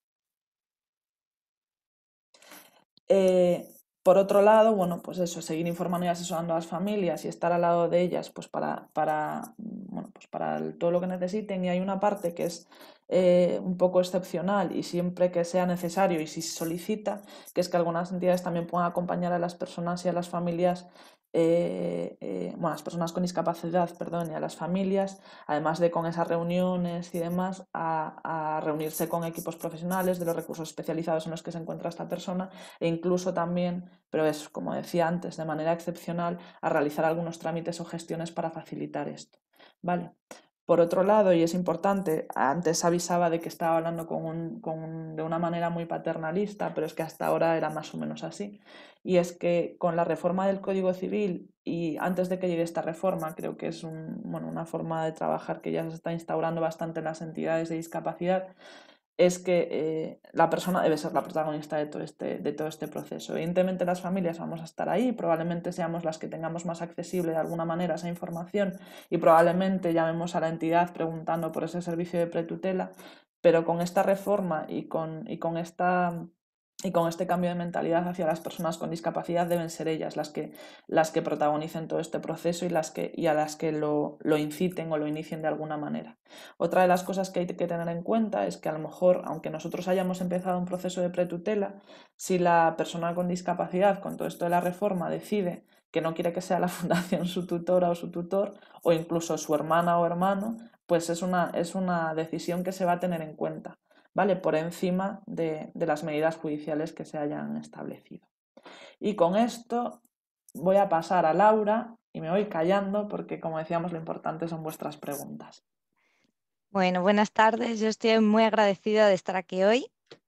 Eh, Por otro lado, bueno, pues eso, seguir informando y asesorando a las familias y estar al lado de ellas pues para, para, bueno, pues para el, todo lo que necesiten. Y hay una parte que es eh, un poco excepcional y siempre que sea necesario y si se solicita, que es que algunas entidades también puedan acompañar a las personas y a las familias, eh, eh, bueno, a las personas con discapacidad, perdón, y a las familias, además de con esas reuniones y demás, a, a reunirse con equipos profesionales de los recursos especializados en los que se encuentra esta persona, e incluso también, pero es como decía antes, de manera excepcional, a realizar algunos trámites o gestiones para facilitar esto, ¿vale? Por otro lado, y es importante, antes avisaba de que estaba hablando con un, con un, de una manera muy paternalista, pero es que hasta ahora era más o menos así. Y es que con la reforma del Código Civil y antes de que llegue esta reforma, creo que es un, bueno, una forma de trabajar que ya se está instaurando bastante en las entidades de discapacidad, es que eh, la persona debe ser la protagonista de todo, este, de todo este proceso. Evidentemente las familias vamos a estar ahí, probablemente seamos las que tengamos más accesible de alguna manera esa información y probablemente llamemos a la entidad preguntando por ese servicio de pretutela, pero con esta reforma y con, y con esta... Y con este cambio de mentalidad hacia las personas con discapacidad deben ser ellas las que, las que protagonicen todo este proceso y, las que, y a las que lo, lo inciten o lo inicien de alguna manera. Otra de las cosas que hay que tener en cuenta es que a lo mejor, aunque nosotros hayamos empezado un proceso de pretutela, si la persona con discapacidad, con todo esto de la reforma, decide que no quiere que sea la fundación su tutora o su tutor, o incluso su hermana o hermano, pues es una, es una decisión que se va a tener en cuenta, ¿vale? Por encima de, de las medidas judiciales que se hayan establecido. Y con esto voy a pasar a Laura y me voy callando porque, como decíamos, lo importante son vuestras preguntas. Bueno, buenas tardes. Yo estoy muy agradecida de estar aquí hoy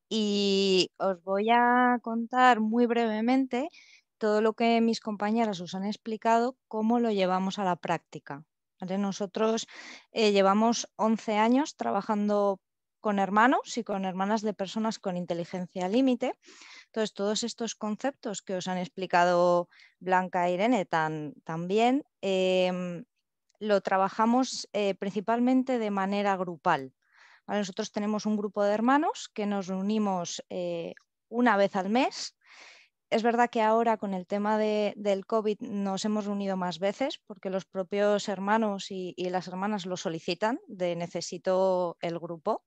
y os voy a contar muy brevemente todo lo que mis compañeras os han explicado, cómo lo llevamos a la práctica. ¿Vale? Nosotros eh, llevamos once años trabajando con hermanos y con hermanas de personas con inteligencia límite. Entonces, todos estos conceptos que os han explicado Blanca e Irene tan, tan bien, eh, lo trabajamos eh, principalmente de manera grupal. ¿Vale? Nosotros tenemos un grupo de hermanos que nos reunimos eh, una vez al mes. Es verdad que ahora con el tema de, del COVID nos hemos reunido más veces porque los propios hermanos y, y las hermanas lo solicitan, de necesito el grupo.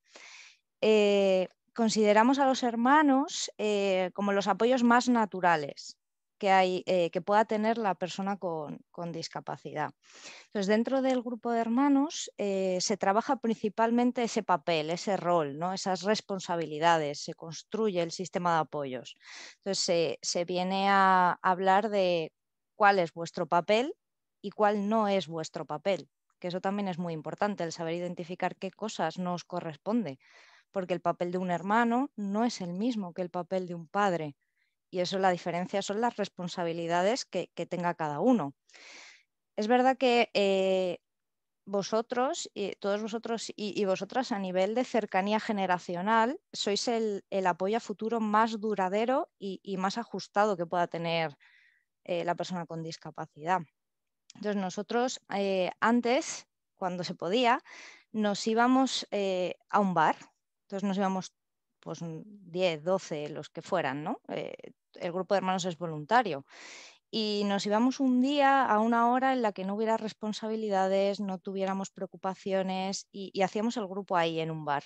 Eh, consideramos a los hermanos eh, como los apoyos más naturales que, hay, eh, que pueda tener la persona con, con discapacidad. Entonces, dentro del grupo de hermanos eh, se trabaja principalmente ese papel, ese rol, ¿no? Esas responsabilidades, se construye el sistema de apoyos. Entonces, se, se viene a hablar de cuál es vuestro papel y cuál no es vuestro papel, que eso también es muy importante, el saber identificar qué cosas nos corresponde, porque el papel de un hermano no es el mismo que el papel de un padre. Y eso, la diferencia son las responsabilidades que, que tenga cada uno. Es verdad que eh, vosotros, y todos vosotros y, y vosotras a nivel de cercanía generacional, sois el, el apoyo a futuro más duradero y, y más ajustado que pueda tener eh, la persona con discapacidad. Entonces nosotros eh, antes, cuando se podía, nos íbamos eh, a un bar. Entonces nos íbamos pues diez, doce, los que fueran, ¿no? Eh, el grupo de hermanos es voluntario. Y nos íbamos un día a una hora en la que no hubiera responsabilidades, no tuviéramos preocupaciones y, y hacíamos el grupo ahí en un bar.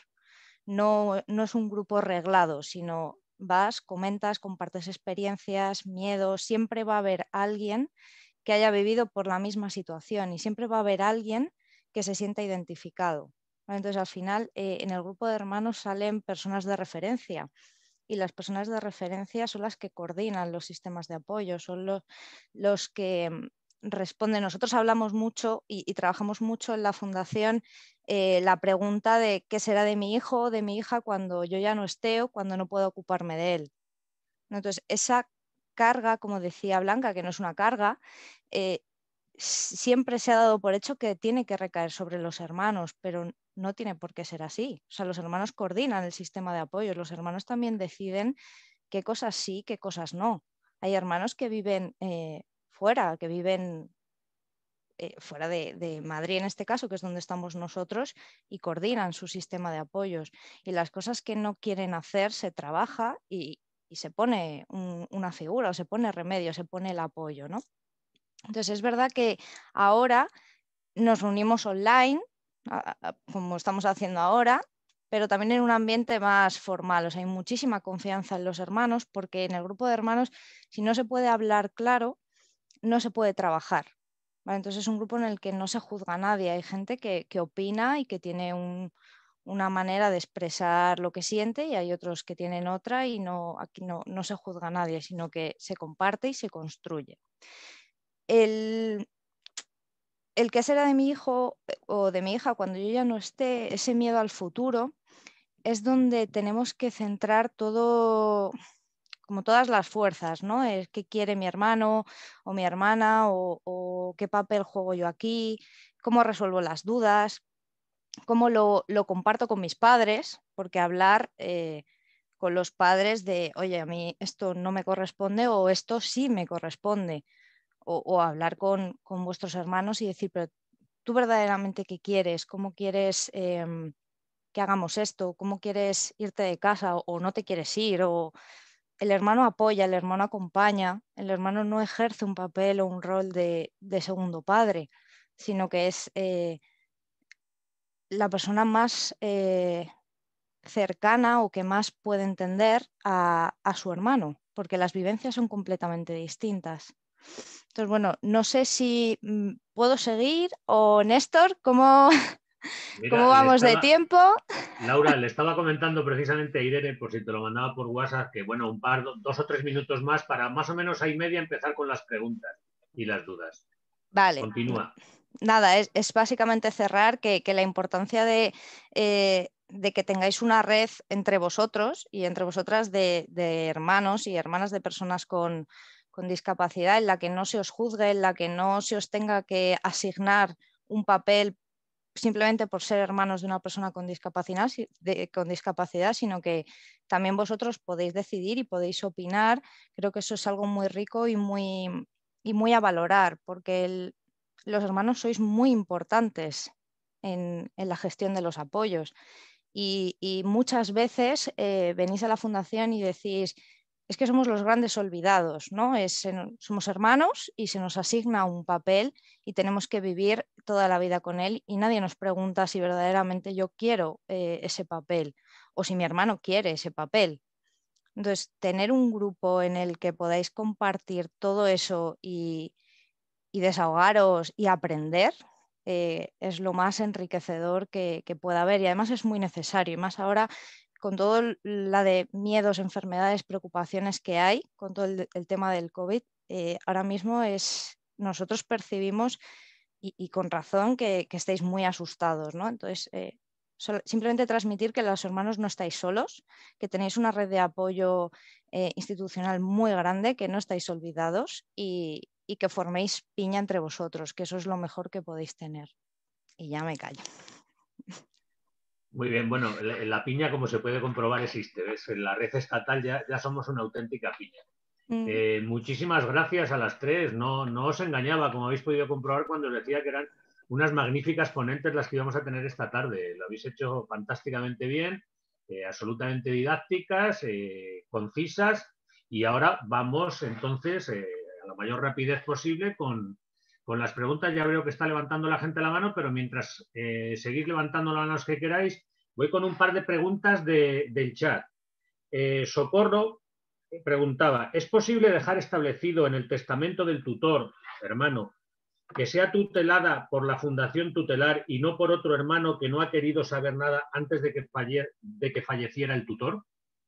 No, no es un grupo reglado, sino vas, comentas, compartes experiencias, miedos, siempre va a haber alguien que haya vivido por la misma situación y siempre va a haber alguien que se sienta identificado. Entonces, al final, eh, en el grupo de hermanos salen personas de referencia y las personas de referencia son las que coordinan los sistemas de apoyo, son los, los que responden. Nosotros hablamos mucho y, y trabajamos mucho en la fundación eh, la pregunta de qué será de mi hijo o de mi hija cuando yo ya no esté o cuando no pueda ocuparme de él. Entonces, esa carga, como decía Blanca, que no es una carga, eh, siempre se ha dado por hecho que tiene que recaer sobre los hermanos, pero no tiene por qué ser así. O sea, los hermanos coordinan el sistema de apoyos, los hermanos también deciden qué cosas sí, qué cosas no. Hay hermanos que viven eh, fuera, que viven eh, fuera de, de Madrid en este caso, que es donde estamos nosotros, y coordinan su sistema de apoyos. Y las cosas que no quieren hacer se trabaja y, y se pone un, una figura o se pone remedio, se pone el apoyo, ¿no? Entonces es verdad que ahora nos reunimos online, como estamos haciendo ahora, pero también en un ambiente más formal. O sea, hay muchísima confianza en los hermanos porque en el grupo de hermanos, si no se puede hablar claro, no se puede trabajar. ¿Vale? Entonces es un grupo en el que no se juzga a nadie. Hay gente que, que opina y que tiene un, una manera de expresar lo que siente y hay otros que tienen otra y no, aquí no, no se juzga a nadie, sino que se comparte y se construye. El, el qué será de mi hijo o de mi hija cuando yo ya no esté, ese miedo al futuro, es donde tenemos que centrar todo, como todas las fuerzas, ¿no? Es qué quiere mi hermano o mi hermana o, o qué papel juego yo aquí, cómo resuelvo las dudas, cómo lo, lo comparto con mis padres, porque hablar eh, con los padres de, oye, a mí esto no me corresponde o esto sí me corresponde, o, o hablar con, con vuestros hermanos y decir, pero tú verdaderamente qué quieres, cómo quieres eh, que hagamos esto, cómo quieres irte de casa o, o no te quieres ir, o el hermano apoya, el hermano acompaña, el hermano no ejerce un papel o un rol de, de segundo padre, sino que es eh, la persona más eh, cercana o que más puede entender a, a su hermano, porque las vivencias son completamente distintas. Entonces, bueno, no sé si mm, puedo seguir o Néstor, ¿cómo, ¿cómo Mira, le vamos de estaba, tiempo? Laura, le estaba comentando precisamente a Irene, por si te lo mandaba por WhatsApp, que bueno, un par, dos o tres minutos más para más o menos ahí media empezar con las preguntas y las dudas. Vale, Continúa. nada, es, es básicamente cerrar que, que la importancia de, eh, de que tengáis una red entre vosotros y entre vosotras de, de hermanos y hermanas de personas con, con discapacidad, en la que no se os juzgue, en la que no se os tenga que asignar un papel simplemente por ser hermanos de una persona con discapacidad, de, con discapacidad, sino que también vosotros podéis decidir y podéis opinar. Creo que eso es algo muy rico y muy, y muy a valorar, porque el, los hermanos sois muy importantes en, en la gestión de los apoyos. Y, y muchas veces eh, venís a la fundación y decís, es que somos los grandes olvidados, ¿no? Es, somos hermanos y se nos asigna un papel y tenemos que vivir toda la vida con él y nadie nos pregunta si verdaderamente yo quiero eh, ese papel o si mi hermano quiere ese papel. Entonces, tener un grupo en el que podáis compartir todo eso y, y desahogaros y aprender eh, es lo más enriquecedor que, que pueda haber y además es muy necesario, y más ahora con todo la de miedos, enfermedades, preocupaciones que hay, con todo el, el tema del COVID, eh, ahora mismo es, nosotros percibimos y, y con razón que, que estáis muy asustados, ¿no? Entonces, eh, sol, simplemente transmitir que los hermanos no estáis solos, que tenéis una red de apoyo eh, institucional muy grande, que no estáis olvidados y, y que forméis piña entre vosotros, que eso es lo mejor que podéis tener. Y ya me callo. Muy bien, bueno, la, la piña, como se puede comprobar, existe. ¿Ves? En la red estatal ya, ya somos una auténtica piña. Mm. Eh, muchísimas gracias a las tres. No, no os engañaba, como habéis podido comprobar cuando os decía que eran unas magníficas ponentes las que íbamos a tener esta tarde. Lo habéis hecho fantásticamente bien, eh, absolutamente didácticas, eh, concisas, y ahora vamos entonces eh, a la mayor rapidez posible con, con las preguntas. Ya veo que está levantando la gente la mano, pero mientras eh, seguís levantando las manos que queráis, voy con un par de preguntas de, del chat. Eh, Socorro preguntaba, ¿es posible dejar establecido en el testamento del tutor, hermano, que sea tutelada por la fundación tutelar y no por otro hermano que no ha querido saber nada antes de que, falle de que falleciera el tutor?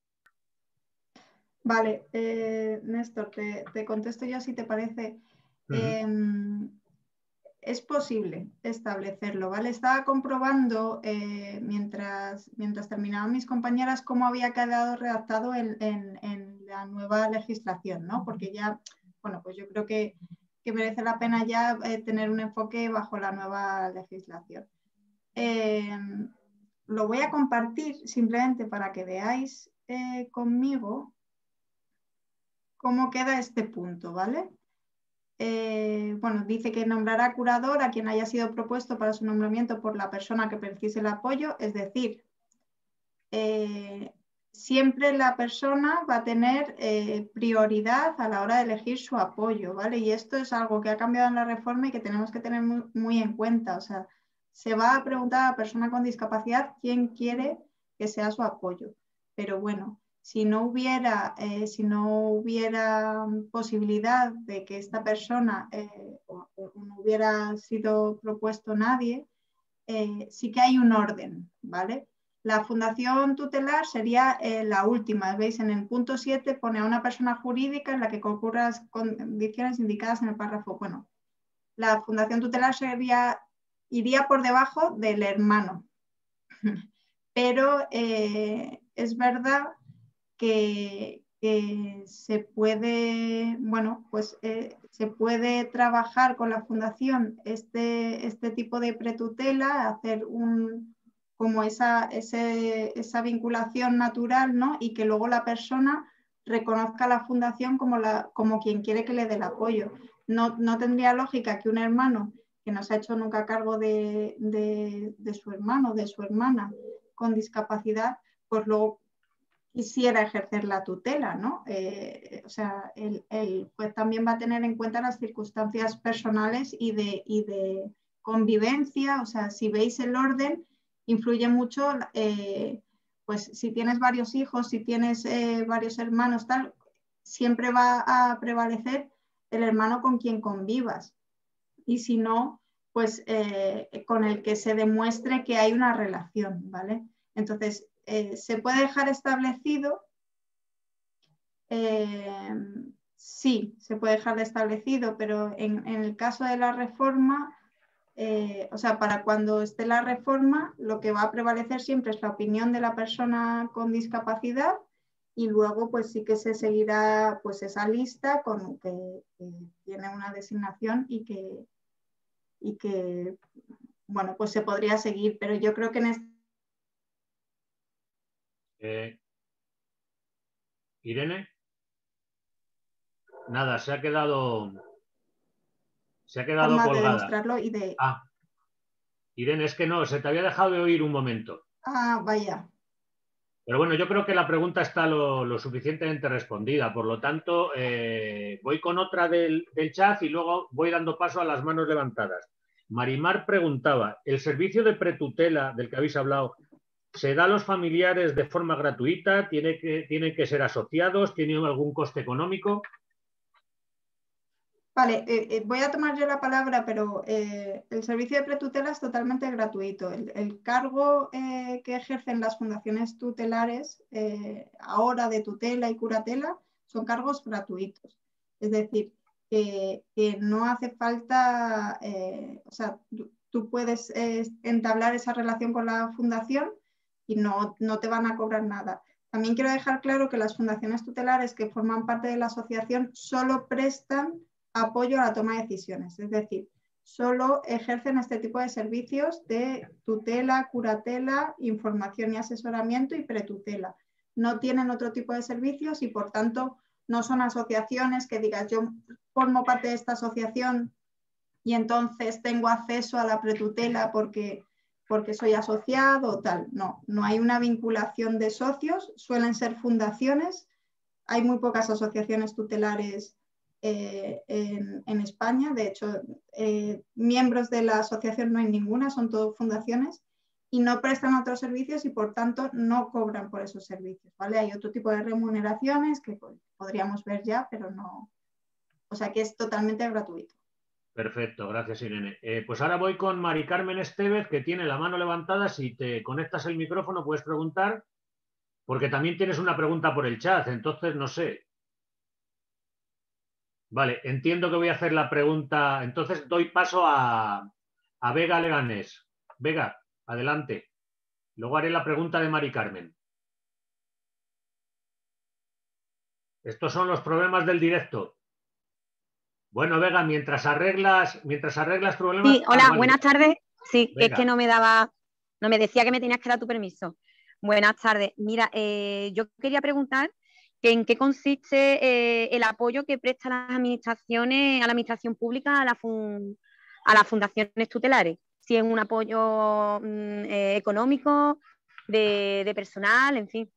Vale, eh, Néstor, te, te contesto yo si te parece. Uh-huh. eh, es posible establecerlo, ¿vale? Estaba comprobando eh, mientras, mientras terminaban mis compañeras cómo había quedado redactado en, en, en la nueva legislación, ¿no? Porque ya, bueno, pues yo creo que, que merece la pena ya eh, tener un enfoque bajo la nueva legislación. Eh, lo voy a compartir simplemente para que veáis eh, conmigo cómo queda este punto, ¿vale? Eh, bueno, dice que nombrará curador a quien haya sido propuesto para su nombramiento por la persona que precise el apoyo, es decir, eh, siempre la persona va a tener eh, prioridad a la hora de elegir su apoyo, ¿vale? Y esto es algo que ha cambiado en la reforma y que tenemos que tener muy, muy en cuenta, o sea, se va a preguntar a la persona con discapacidad quién quiere que sea su apoyo, pero bueno, si no hubiera, eh, si no hubiera posibilidad de que esta persona eh, o, o no hubiera sido propuesto nadie, eh, sí que hay un orden, ¿vale? La fundación tutelar sería eh, la última. Veis, en el punto siete pone a una persona jurídica en la que concurran las condiciones indicadas en el párrafo. Bueno, la fundación tutelar sería, iría por debajo del hermano. Pero eh, es verdad que, que se puede, bueno, pues eh, se puede trabajar con la fundación este, este tipo de pretutela, hacer un, como esa, ese, esa vinculación natural, ¿no? Y que luego la persona reconozca a la fundación como, la, como quien quiere que le dé el apoyo. No, no tendría lógica que un hermano que no se ha hecho nunca cargo de, de, de su hermano, de su hermana con discapacidad, pues luego quisiera ejercer la tutela, ¿no? Eh, o sea, el, el juez también va a tener en cuenta las circunstancias personales y de, y de convivencia, o sea, si veis el orden, influye mucho, eh, pues si tienes varios hijos, si tienes eh, varios hermanos, tal, siempre va a prevalecer el hermano con quien convivas. Y si no, pues eh, con el que se demuestre que hay una relación, ¿vale? Entonces, eh, se puede dejar establecido, eh, sí, se puede dejar establecido, pero en, en el caso de la reforma, eh, o sea, para cuando esté la reforma, lo que va a prevalecer siempre es la opinión de la persona con discapacidad y luego pues sí que se seguirá pues esa lista con que, que tiene una designación y que, y que, bueno, pues se podría seguir, pero yo creo que en este... Eh, Irene, nada, se ha quedado, se ha quedado forma colgada. de demostrarlo y de... Ah, Irene, es que no, se te había dejado de oír un momento. Ah, vaya. Pero bueno, yo creo que la pregunta está lo, lo suficientemente respondida. Por lo tanto, eh, voy con otra del, del chat y luego voy dando paso a las manos levantadas. Marimar preguntaba, ¿el servicio de pretutela del que habéis hablado se da a los familiares de forma gratuita? ¿Tiene que, ¿Tienen que ser asociados? ¿Tiene algún coste económico? Vale, eh, eh, voy a tomar yo la palabra, pero eh, el servicio de pretutela es totalmente gratuito. El, el cargo eh, que ejercen las fundaciones tutelares eh, ahora de tutela y curatela son cargos gratuitos. Es decir, que, que no hace falta, eh, o sea, tú, tú puedes eh, entablar esa relación con la fundación y no, no te van a cobrar nada. También quiero dejar claro que las fundaciones tutelares que forman parte de la asociación solo prestan apoyo a la toma de decisiones, es decir, solo ejercen este tipo de servicios de tutela, curatela, información y asesoramiento y pretutela. No tienen otro tipo de servicios y por tanto no son asociaciones que digas yo formo parte de esta asociación y entonces tengo acceso a la pretutela porque, porque soy asociado o tal. No, no hay una vinculación de socios, suelen ser fundaciones, hay muy pocas asociaciones tutelares Eh, en, en España. De hecho, eh, miembros de la asociación no hay ninguna, son todo fundaciones y no prestan otros servicios y por tanto no cobran por esos servicios, ¿vale? Hay otro tipo de remuneraciones que pues, podríamos ver ya, pero no, o sea que es totalmente gratuito. Perfecto, gracias Irene. Eh, pues ahora voy con Mari Carmen Estevez, que tiene la mano levantada. Si te conectas el micrófono puedes preguntar, porque también tienes una pregunta por el chat, entonces no sé. Vale, entiendo que voy a hacer la pregunta. Entonces doy paso a, a Vega Leganés. Vega, adelante. Luego haré la pregunta de Mari Carmen. Estos son los problemas del directo. Bueno, Vega, mientras arreglas, mientras arreglas problemas... Sí, hola, ah, vale. Buenas tardes. Sí, Venga. es que no me daba, no me decía que me tenías que dar tu permiso. Buenas tardes. Mira, eh, yo quería preguntar que en qué consiste eh, el apoyo que prestan las administraciones a la administración pública a, la fun, a las fundaciones tutelares. Si es un apoyo mm, eh, económico, de, de personal, en fin.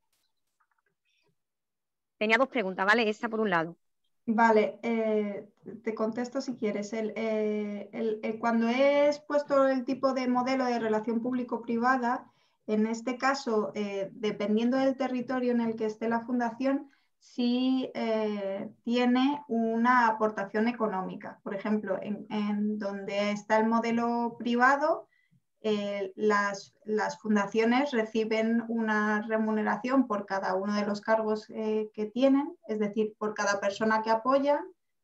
Tenía dos preguntas, ¿vale? Esa por un lado. Vale, eh, te contesto si quieres. El, eh, el, el, cuando he expuesto el tipo de modelo de relación público-privada, en este caso, eh, dependiendo del territorio en el que esté la fundación, sí eh, tiene una aportación económica. Por ejemplo, en, en donde está el modelo privado, Eh, las, las fundaciones reciben una remuneración por cada uno de los cargos eh, que tienen, es decir, por cada persona que apoyan,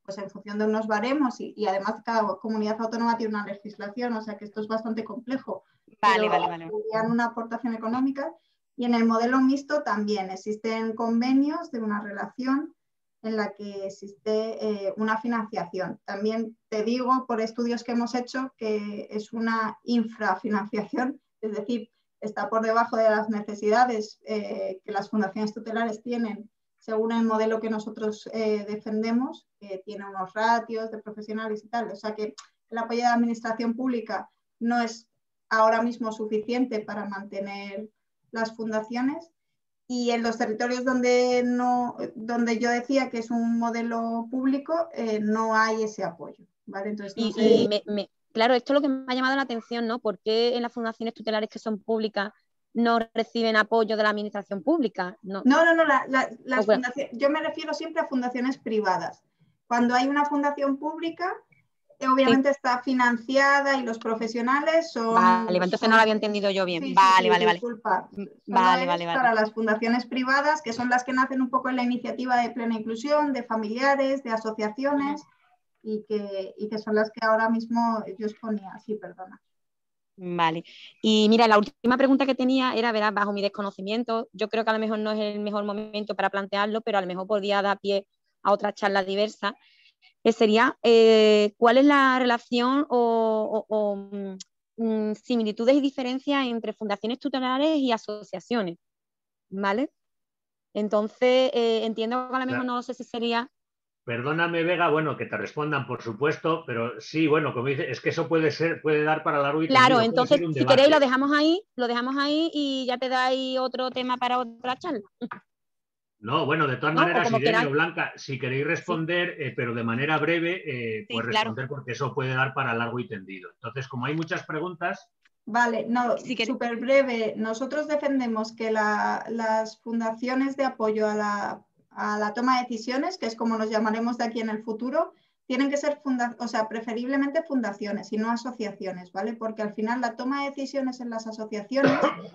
pues en función de unos baremos y, y además cada comunidad autónoma tiene una legislación, o sea que esto es bastante complejo. Vale, pero vale, vale. tendrían una aportación económica. Y en el modelo mixto también existen convenios de una relación en la que existe eh, una financiación. También te digo, por estudios que hemos hecho, que es una infrafinanciación, es decir, está por debajo de las necesidades eh, que las fundaciones tutelares tienen según el modelo que nosotros eh, defendemos, que tiene unos ratios de profesionales y tal. O sea que el apoyo de la administración pública no es ahora mismo suficiente para mantener las fundaciones. Y en los territorios donde, no, donde yo decía que es un modelo público, eh, no hay ese apoyo, ¿vale? Entonces, no y, sé... y me, me, claro, esto es lo que me ha llamado la atención, ¿no? ¿Por qué en las fundaciones tutelares que son públicas no reciben apoyo de la administración pública? No, no, no, no la, la, las okay. fundaciones, yo me refiero siempre a fundaciones privadas. Cuando hay una fundación pública, obviamente sí. Está financiada y los profesionales son... Vale, entonces son, no lo había entendido yo bien. Sí, vale, sí, vale, vale. Disculpa. Vale, vale, vale. Para las fundaciones privadas, que son las que nacen un poco en la iniciativa de plena inclusión, de familiares, de asociaciones, uh-huh. y, que, y que son las que ahora mismo yo exponía. Sí, perdona. Vale. Y mira, la última pregunta que tenía era, verás, bajo mi desconocimiento, yo creo que a lo mejor no es el mejor momento para plantearlo, pero a lo mejor podría dar pie a otra charla diversa. Que sería eh, cuál es la relación o, o, o mm, similitudes y diferencias entre fundaciones tutelares y asociaciones, ¿vale? Entonces, eh, entiendo que a lo mejor no sé si sería... Perdóname, Vega, bueno, que te respondan, por supuesto, pero sí, bueno, como dices, es que eso puede ser, puede dar para largo y tendido. Claro, entonces, si queréis lo dejamos ahí, lo dejamos ahí y ya te dais otro tema para otra charla. No, bueno, de todas ¿No? maneras, Irene o Blanca, si queréis responder, sí. eh, pero de manera breve, eh, pues sí, responder claro. Porque eso puede dar para largo y tendido. Entonces, como hay muchas preguntas... Vale, no, si súper breve. Nosotros defendemos que la, las fundaciones de apoyo a la, a la toma de decisiones, que es como nos llamaremos de aquí en el futuro, tienen que ser, funda o sea, preferiblemente fundaciones y no asociaciones, ¿vale? Porque al final la toma de decisiones en las asociaciones,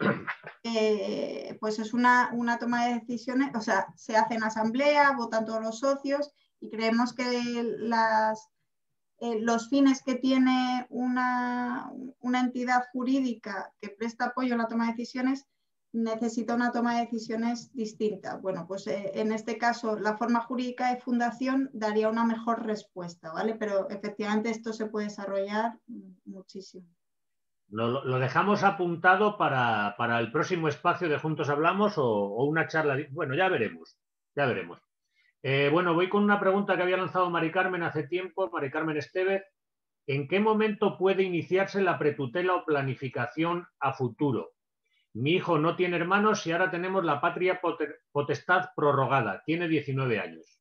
eh, pues es una, una toma de decisiones, o sea, se hace en asamblea, votan todos los socios y creemos que las, eh, los fines que tiene una, una entidad jurídica que presta apoyo a la toma de decisiones necesita una toma de decisiones distinta. Bueno, pues eh, en este caso la forma jurídica de fundación daría una mejor respuesta, ¿vale? Pero efectivamente esto se puede desarrollar muchísimo. ¿Lo, lo dejamos apuntado para, para el próximo espacio de Juntos Hablamos o, o una charla? Bueno, ya veremos, ya veremos. Eh, bueno, voy con una pregunta que había lanzado Mari Carmen hace tiempo, Mari Carmen Estevez. ¿En qué momento puede iniciarse la pretutela o planificación a futuro? Mi hijo no tiene hermanos y ahora tenemos la patria potestad prorrogada. Tiene diecinueve años.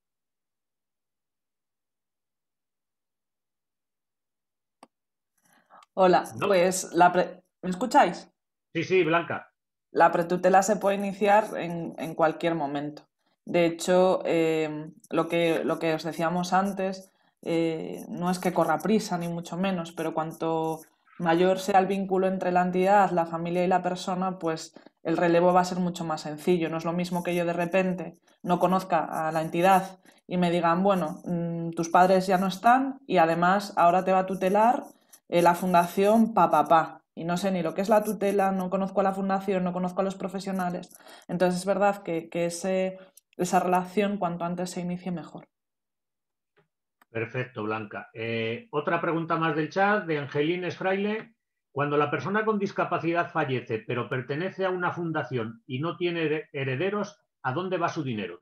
Hola, ¿no? Pues la pre... ¿me escucháis? Sí, sí, Blanca. La pretutela se puede iniciar en, en cualquier momento. De hecho, eh, lo, que, lo que os decíamos antes, eh, no es que corra prisa, ni mucho menos, pero cuanto mayor sea el vínculo entre la entidad, la familia y la persona, pues el relevo va a ser mucho más sencillo. No es lo mismo que yo de repente no conozca a la entidad y me digan, bueno, mmm, tus padres ya no están y además ahora te va a tutelar eh, la fundación pa, pa, pa. Y no sé ni lo que es la tutela, no conozco a la fundación, no conozco a los profesionales. Entonces es verdad que, que ese, esa relación cuanto antes se inicie mejor. Perfecto, Blanca. Eh, otra pregunta más del chat de Angelines Fraile. Cuando la persona con discapacidad fallece pero pertenece a una fundación y no tiene herederos, ¿a dónde va su dinero?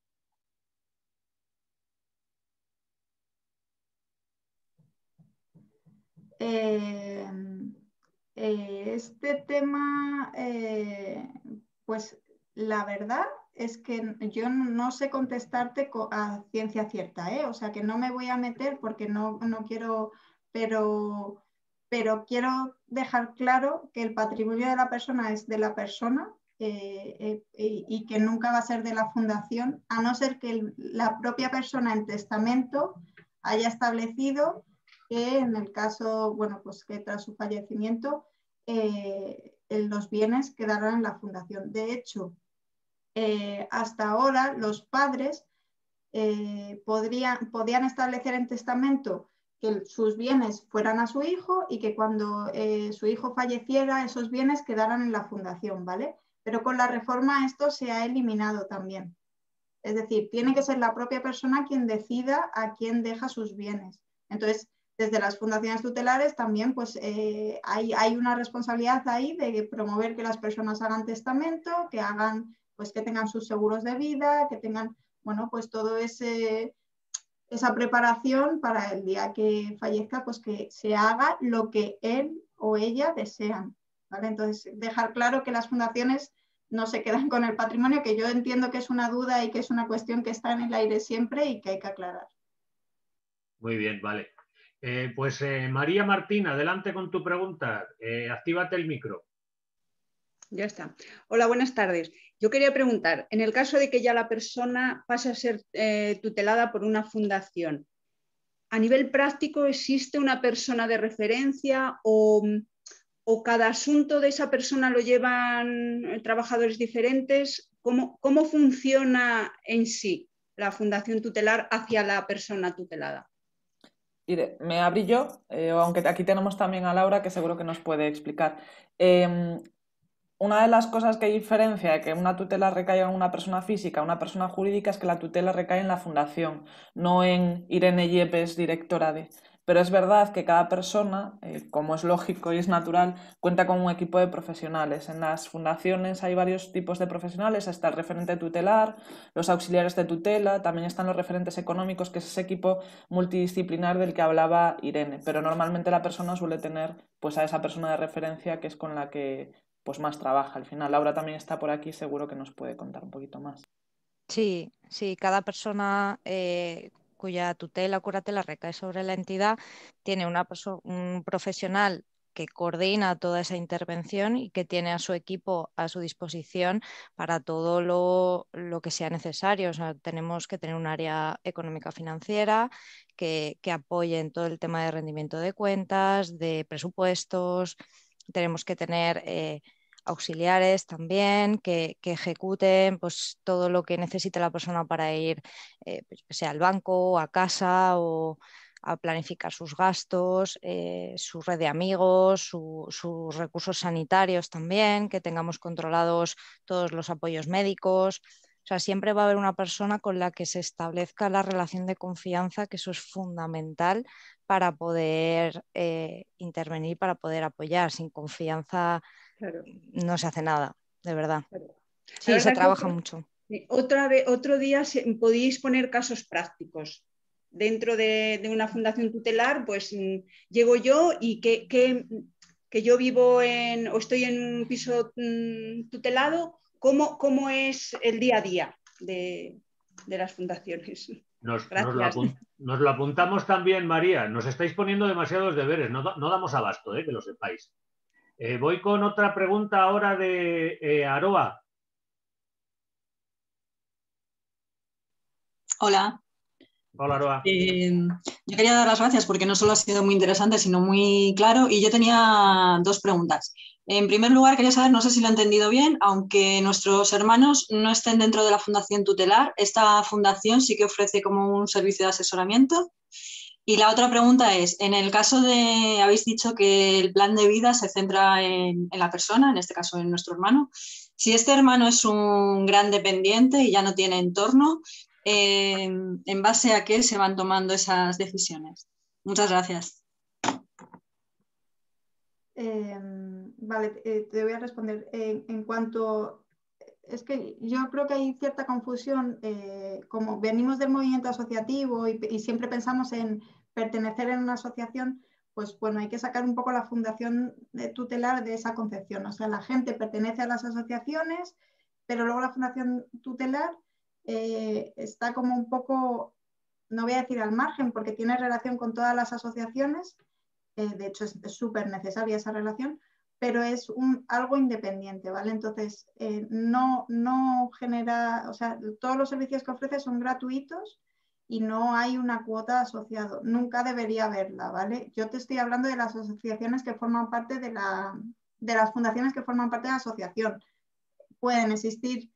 Eh... Este tema, eh, pues la verdad es que yo no sé contestarte a ciencia cierta, ¿eh? O sea que no me voy a meter porque no, no quiero, pero, pero quiero dejar claro que el patrimonio de la persona es de la persona eh, eh, y que nunca va a ser de la fundación, a no ser que el, la propia persona en testamento haya establecido que en el caso, bueno, pues que tras su fallecimiento eh, los bienes quedarán en la fundación. De hecho, eh, hasta ahora los padres eh, podrían, podían establecer en testamento que sus bienes fueran a su hijo y que cuando eh, su hijo falleciera esos bienes quedaran en la fundación, ¿vale? Pero con la reforma esto se ha eliminado también. Es decir, tiene que ser la propia persona quien decida a quién deja sus bienes. Entonces, desde las fundaciones tutelares también pues, eh, hay, hay una responsabilidad ahí de promover que las personas hagan testamento, que, hagan, pues, que tengan sus seguros de vida, que tengan, bueno, pues todo ese, esa preparación para el día que fallezca, pues que se haga lo que él o ella desean, ¿vale? Entonces, dejar claro que las fundaciones no se quedan con el patrimonio, que yo entiendo que es una duda y que es una cuestión que está en el aire siempre y que hay que aclarar. Muy bien, vale. Eh, pues eh, María Martín, adelante con tu pregunta. Eh, actívate el micro. Ya está. Hola, buenas tardes. Yo quería preguntar, en el caso de que ya la persona pase a ser eh, tutelada por una fundación, ¿a nivel práctico existe una persona de referencia o, o cada asunto de esa persona lo llevan trabajadores diferentes? ¿Cómo, cómo funciona en sí la fundación tutelar hacia la persona tutelada? Me abrí yo, eh, aunque aquí tenemos también a Laura que seguro que nos puede explicar. Eh, una de las cosas que diferencia de que una tutela recaiga en una persona física, una persona jurídica, es que la tutela recae en la fundación, no en Irene Yepes, directora de... Pero es verdad que cada persona, eh, como es lógico y es natural, cuenta con un equipo de profesionales. En las fundaciones hay varios tipos de profesionales, está el referente tutelar, los auxiliares de tutela, también están los referentes económicos, que es ese equipo multidisciplinar del que hablaba Irene. Pero normalmente la persona suele tener pues, a esa persona de referencia que es con la que pues, más trabaja. Al final, Laura también está por aquí, seguro que nos puede contar un poquito más. Sí, sí, cada persona... Eh... cuya tutela o curatela recae sobre la entidad, tiene una un profesional que coordina toda esa intervención y que tiene a su equipo a su disposición para todo lo, lo que sea necesario. O sea, tenemos que tener un área económica financiera que, que apoye en todo el tema de rendimiento de cuentas, de presupuestos. Tenemos que tener... Eh, auxiliares también que, que ejecuten pues, todo lo que necesite la persona para ir eh, pues, sea al banco, a casa o a planificar sus gastos, eh, su red de amigos, su, sus recursos sanitarios también, que tengamos controlados todos los apoyos médicos. O sea, siempre va a haber una persona con la que se establezca la relación de confianza, que eso es fundamental para poder eh, intervenir, para poder apoyar. Sin confianza Claro. no se hace nada, de verdad. Claro. Sí, se trabaja otro, mucho. Otra vez, otro día podéis poner casos prácticos. Dentro de, de una fundación tutelar, pues mmm, llego yo y que, que, que yo vivo en, o estoy en un piso mmm, tutelado, ¿cómo, ¿cómo es el día a día de, de las fundaciones? Nos, nos, lo apunt, nos lo apuntamos también, María. Nos estáis poniendo demasiados deberes, no, no damos abasto, eh, que lo sepáis. Eh, voy con otra pregunta ahora de eh, Aroa. Hola. Hola, Aroa. Eh, yo quería dar las gracias porque no solo ha sido muy interesante, sino muy claro. Y yo tenía dos preguntas. En primer lugar, quería saber, no sé si lo he entendido bien, aunque nuestros hermanos no estén dentro de la fundación tutelar, esta fundación sí que ofrece como un servicio de asesoramiento. Y la otra pregunta es, en el caso de, habéis dicho que el plan de vida se centra en, en la persona, en este caso en nuestro hermano. Si este hermano es un gran dependiente y ya no tiene entorno, eh, ¿en base a qué se van tomando esas decisiones? Muchas gracias. Eh, vale, eh, te voy a responder. Eh, en cuanto... Es que yo creo que hay cierta confusión, eh, como venimos del movimiento asociativo y, y siempre pensamos en pertenecer en una asociación, pues bueno, hay que sacar un poco la fundación de tutelar de esa concepción. O sea, la gente pertenece a las asociaciones, pero luego la fundación tutelar eh, está como un poco, no voy a decir al margen, porque tiene relación con todas las asociaciones, eh, de hecho es súper necesaria esa relación, pero es un, algo independiente, ¿vale? Entonces, eh, no, no genera, o sea, todos los servicios que ofrece son gratuitos y no hay una cuota asociada. Nunca debería haberla, ¿vale? Yo te estoy hablando de las asociaciones que forman parte de la, de las fundaciones que forman parte de la asociación. Pueden existir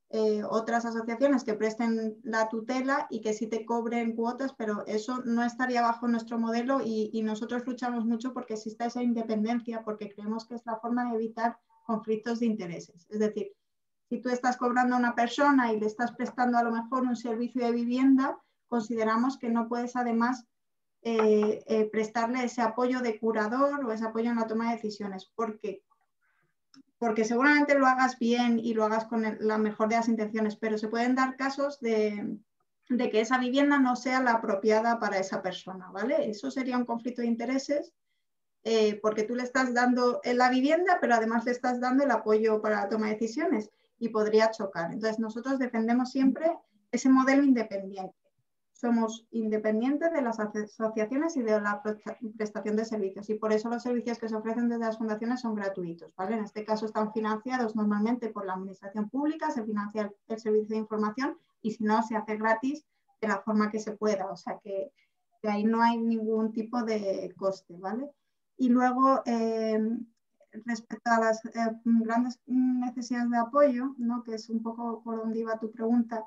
eh, otras asociaciones que presten la tutela y que sí te cobren cuotas, pero eso no estaría bajo nuestro modelo y, y nosotros luchamos mucho porque exista esa independencia, porque creemos que es la forma de evitar conflictos de intereses. Es decir, si tú estás cobrando a una persona y le estás prestando a lo mejor un servicio de vivienda, consideramos que no puedes además eh, eh, prestarle ese apoyo de curador o ese apoyo en la toma de decisiones. ¿Por qué? Porque seguramente lo hagas bien y lo hagas con el, la mejor de las intenciones, pero se pueden dar casos de, de que esa vivienda no sea la apropiada para esa persona, ¿vale? Eso sería un conflicto de intereses eh, porque tú le estás dando la vivienda, pero además le estás dando el apoyo para la toma de decisiones y podría chocar. Entonces nosotros defendemos siempre ese modelo independiente. Somos independientes de las asociaciones y de la prestación de servicios y por eso los servicios que se ofrecen desde las fundaciones son gratuitos, ¿vale? En este caso están financiados normalmente por la administración pública, se financia el, el servicio de información y si no se hace gratis de la forma que se pueda, o sea que, que ahí no hay ningún tipo de coste, ¿vale? Y luego eh, respecto a las eh, grandes necesidades de apoyo, ¿no? Que es un poco por donde iba tu pregunta.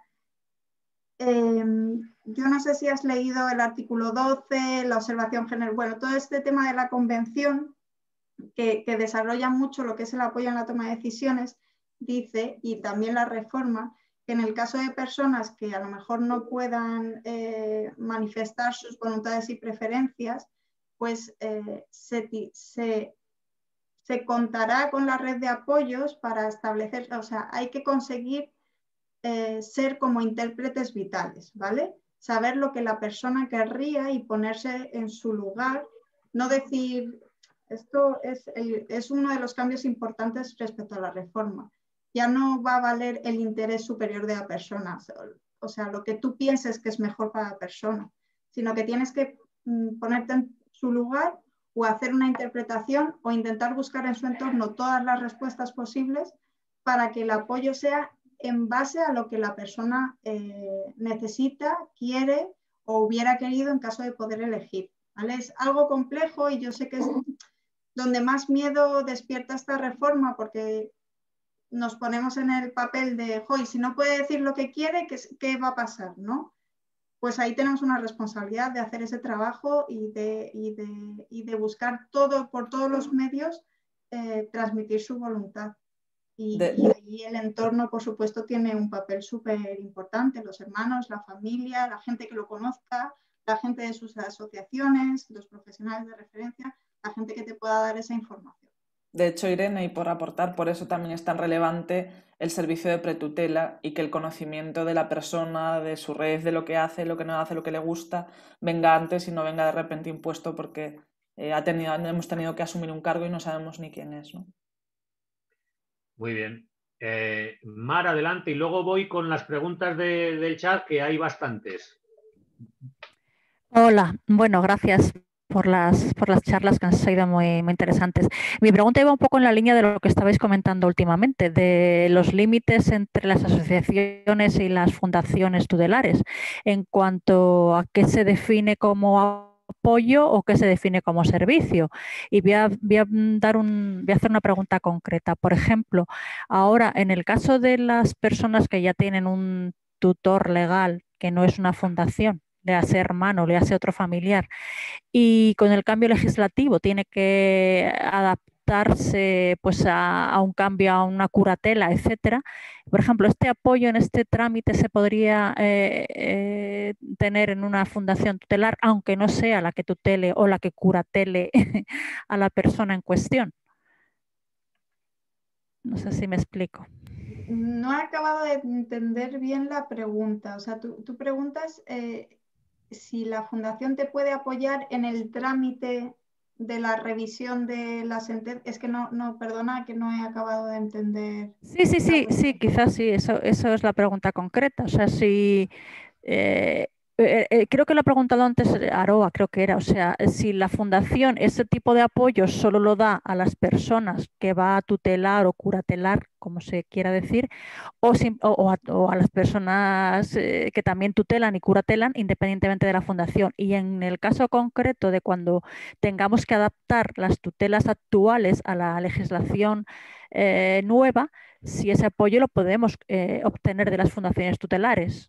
Eh, yo no sé si has leído el artículo doce, la observación general, bueno, todo este tema de la convención que, que desarrolla mucho lo que es el apoyo en la toma de decisiones, dice, y también la reforma, que en el caso de personas que a lo mejor no puedan eh, manifestar sus voluntades y preferencias, pues eh, se, se, se contará con la red de apoyos para establecer, o sea, hay que conseguir Eh, ser como intérpretes vitales, ¿vale? Saber lo que la persona querría y ponerse en su lugar, no decir, esto es, el, es uno de los cambios importantes respecto a la reforma. Ya no va a valer el interés superior de la persona, o sea, lo que tú pienses que es mejor para la persona, sino que tienes que mm, ponerte en su lugar o hacer una interpretación o intentar buscar en su entorno todas las respuestas posibles para que el apoyo sea en base a lo que la persona eh, necesita, quiere o hubiera querido en caso de poder elegir, ¿vale? Es algo complejo y yo sé que es donde más miedo despierta esta reforma porque nos ponemos en el papel de, ¡joy! Si no puede decir lo que quiere, ¿qué, qué va a pasar, no? Pues ahí tenemos una responsabilidad de hacer ese trabajo y de, y de, y de buscar todo, por todos los medios, eh, transmitir su voluntad. Y, de... y ahí el entorno, por supuesto, tiene un papel súper importante, los hermanos, la familia, la gente que lo conozca, la gente de sus asociaciones, los profesionales de referencia, la gente que te pueda dar esa información. De hecho, Irene, y por aportar, por eso también es tan relevante el servicio de pretutela y que el conocimiento de la persona, de su red, de lo que hace, lo que no hace, lo que le gusta, venga antes y no venga de repente impuesto porque eh, ha tenido, hemos tenido que asumir un cargo y no sabemos ni quién es, ¿no? Muy bien. Eh, Mar, adelante y luego voy con las preguntas de, del chat, que hay bastantes. Hola, bueno, gracias por las, por las charlas que han sido muy, muy interesantes. Mi pregunta iba un poco en la línea de lo que estabais comentando últimamente, de los límites entre las asociaciones y las fundaciones tutelares, en cuanto a qué se define como apoyo o qué se define como servicio. Y voy a, voy a dar un, voy a hacer una pregunta concreta. Por ejemplo, ahora en el caso de las personas que ya tienen un tutor legal que no es una fundación, le hace hermano, le hace otro familiar, y con el cambio legislativo tiene que adaptarse pues a, a un cambio, a una curatela, etcétera. Por ejemplo, este apoyo en este trámite se podría eh, eh, tener en una fundación tutelar, aunque no sea la que tutele o la que curatele a la persona en cuestión. No sé si me explico. No he acabado de entender bien la pregunta. O sea, tú, tú preguntas eh, si la fundación te puede apoyar en el trámite de la revisión de la sentencia. Es que no, no, perdona, que no he acabado de entender. Sí, sí, sí, sí, quizás sí, eso, eso es la pregunta concreta. O sea, si eh, eh, eh, creo que lo ha preguntado antes Aroa, creo que era, o sea, si la fundación ese tipo de apoyo solo lo da a las personas que va a tutelar o curatelar, como se quiera decir, o, si, o, o, a, o a las personas eh, que también tutelan y curatelan independientemente de la fundación. Y en el caso concreto de cuando tengamos que adaptar las tutelas actuales a la legislación eh, nueva, si ese apoyo lo podemos eh, obtener de las fundaciones tutelares.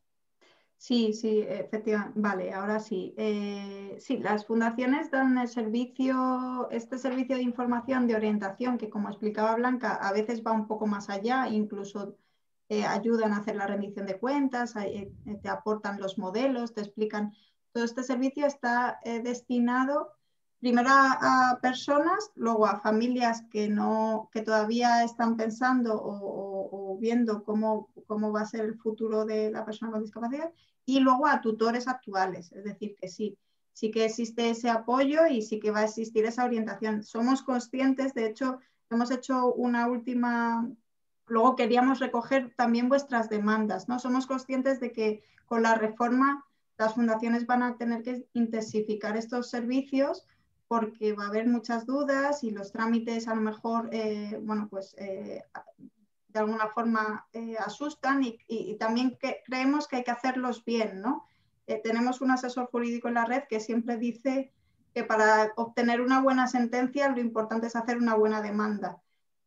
Sí, sí, efectivamente. Vale, ahora sí. Eh, sí, las fundaciones dan el servicio, este servicio de información, de orientación, que como explicaba Blanca, a veces va un poco más allá, incluso eh, ayudan a hacer la rendición de cuentas, eh, te aportan los modelos, te explican. Todo este servicio está eh, destinado primero a, a personas, luego a familias que, no, que todavía están pensando o, o, o viendo cómo, cómo va a ser el futuro de la persona con discapacidad, y luego a tutores actuales, es decir, que sí, sí que existe ese apoyo y sí que va a existir esa orientación. Somos conscientes, de hecho, hemos hecho una última, luego queríamos recoger también vuestras demandas, ¿no? Somos conscientes de que con la reforma las fundaciones van a tener que intensificar estos servicios porque va a haber muchas dudas y los trámites a lo mejor, eh, bueno, pues eh, de alguna forma eh, asustan y, y, y también que creemos que hay que hacerlos bien, ¿no? Eh, tenemos un asesor jurídico en la red que siempre dice que para obtener una buena sentencia lo importante es hacer una buena demanda.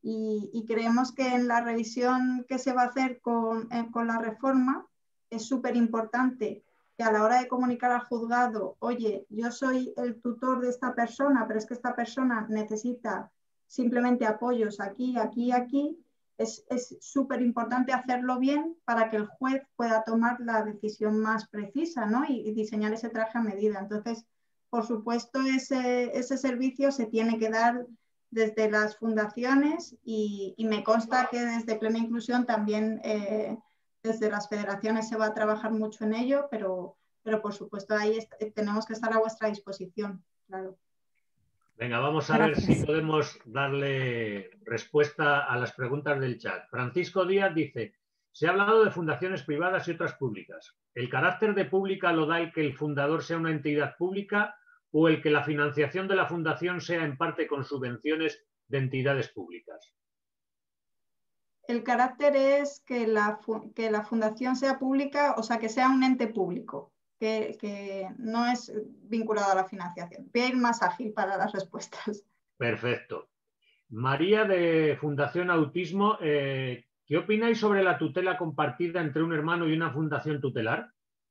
Y, y creemos que en la revisión que se va a hacer con, eh, con la reforma es súper importante que a la hora de comunicar al juzgado, oye, yo soy el tutor de esta persona, pero es que esta persona necesita simplemente apoyos aquí, aquí, aquí, es súper importante hacerlo bien para que el juez pueda tomar la decisión más precisa, ¿no? y, y diseñar ese traje a medida. Entonces, por supuesto, ese, ese servicio se tiene que dar desde las fundaciones y, y me consta que desde Plena Inclusión también eh, desde las federaciones se va a trabajar mucho en ello, pero, pero por supuesto ahí tenemos que estar a vuestra disposición, claro. Venga, vamos a Gracias. ver si podemos darle respuesta a las preguntas del chat. Francisco Díaz dice, se ha hablado de fundaciones privadas y otras públicas. ¿El carácter de pública lo da el que el fundador sea una entidad pública o el que la financiación de la fundación sea en parte con subvenciones de entidades públicas? El carácter es que la, que la fundación sea pública, o sea, que sea un ente público. Que, que no es vinculado a la financiación. Voy a ir más ágil para las respuestas. Perfecto. María de Fundación Autismo, eh, ¿qué opináis sobre la tutela compartida entre un hermano y una fundación tutelar?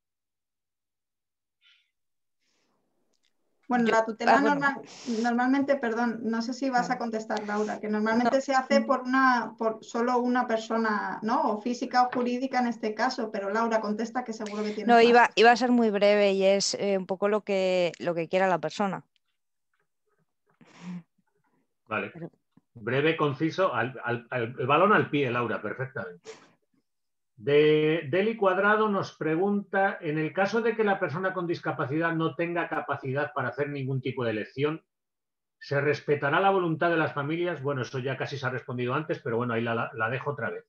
Bueno, Yo, la tutela ah, bueno. normal, normalmente, perdón, no sé si vas a contestar, Laura, que normalmente no. se hace por una, por solo una persona, ¿no? O física o jurídica en este caso, pero Laura contesta que seguro que tiene. No, iba, iba a ser muy breve y es eh, un poco lo que, lo que quiera la persona. Vale. Pero... Breve, conciso, al, al, al, el balón al pie, Laura, perfectamente. De Deli Cuadrado nos pregunta, en el caso de que la persona con discapacidad no tenga capacidad para hacer ningún tipo de elección, ¿se respetará la voluntad de las familias? Bueno, eso ya casi se ha respondido antes, pero bueno, ahí la, la dejo otra vez.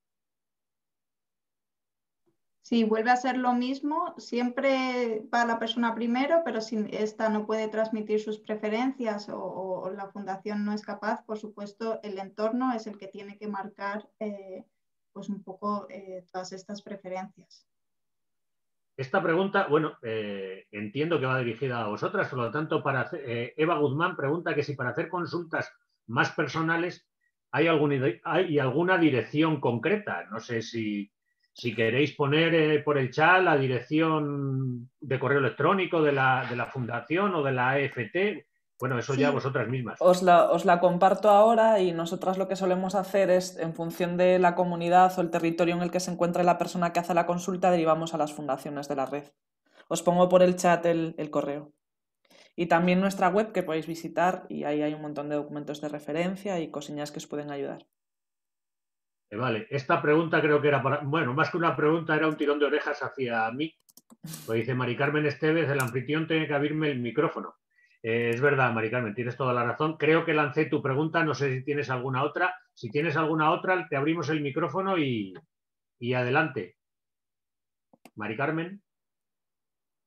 Sí, vuelve a ser lo mismo, siempre va la persona primero, pero si esta no puede transmitir sus preferencias o, o la fundación no es capaz, por supuesto, el entorno es el que tiene que marcar eh, pues un poco eh, todas estas preferencias. Esta pregunta, bueno, eh, entiendo que va dirigida a vosotras, por lo tanto, para hacer, eh, Eva Guzmán pregunta que si para hacer consultas más personales hay alguna, hay alguna dirección concreta. No sé si, si queréis poner eh, por el chat la dirección de correo electrónico de la, de la fundación o de la A F T. Bueno, eso sí. Ya vosotras mismas. Os la, os la comparto ahora y nosotras lo que solemos hacer es, en función de la comunidad o el territorio en el que se encuentre la persona que hace la consulta, derivamos a las fundaciones de la red. Os pongo por el chat el, el correo. Y también nuestra web que podéis visitar y ahí hay un montón de documentos de referencia y cosillas que os pueden ayudar. Eh, vale, esta pregunta creo que era para... Bueno, más que una pregunta, era un tirón de orejas hacia mí. Pues dice Mari Carmen Esteves, el anfitrión tiene que abrirme el micrófono. Eh, es verdad, Mari Carmen, tienes toda la razón. Creo que lancé tu pregunta, no sé si tienes alguna otra. Si tienes alguna otra, te abrimos el micrófono y, y adelante. Mari Carmen.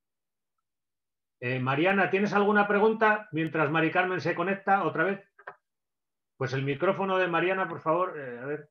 Eh, Mariana, ¿tienes alguna pregunta mientras Mari Carmen se conecta otra vez? Pues el micrófono de Mariana, por favor. Eh, a ver.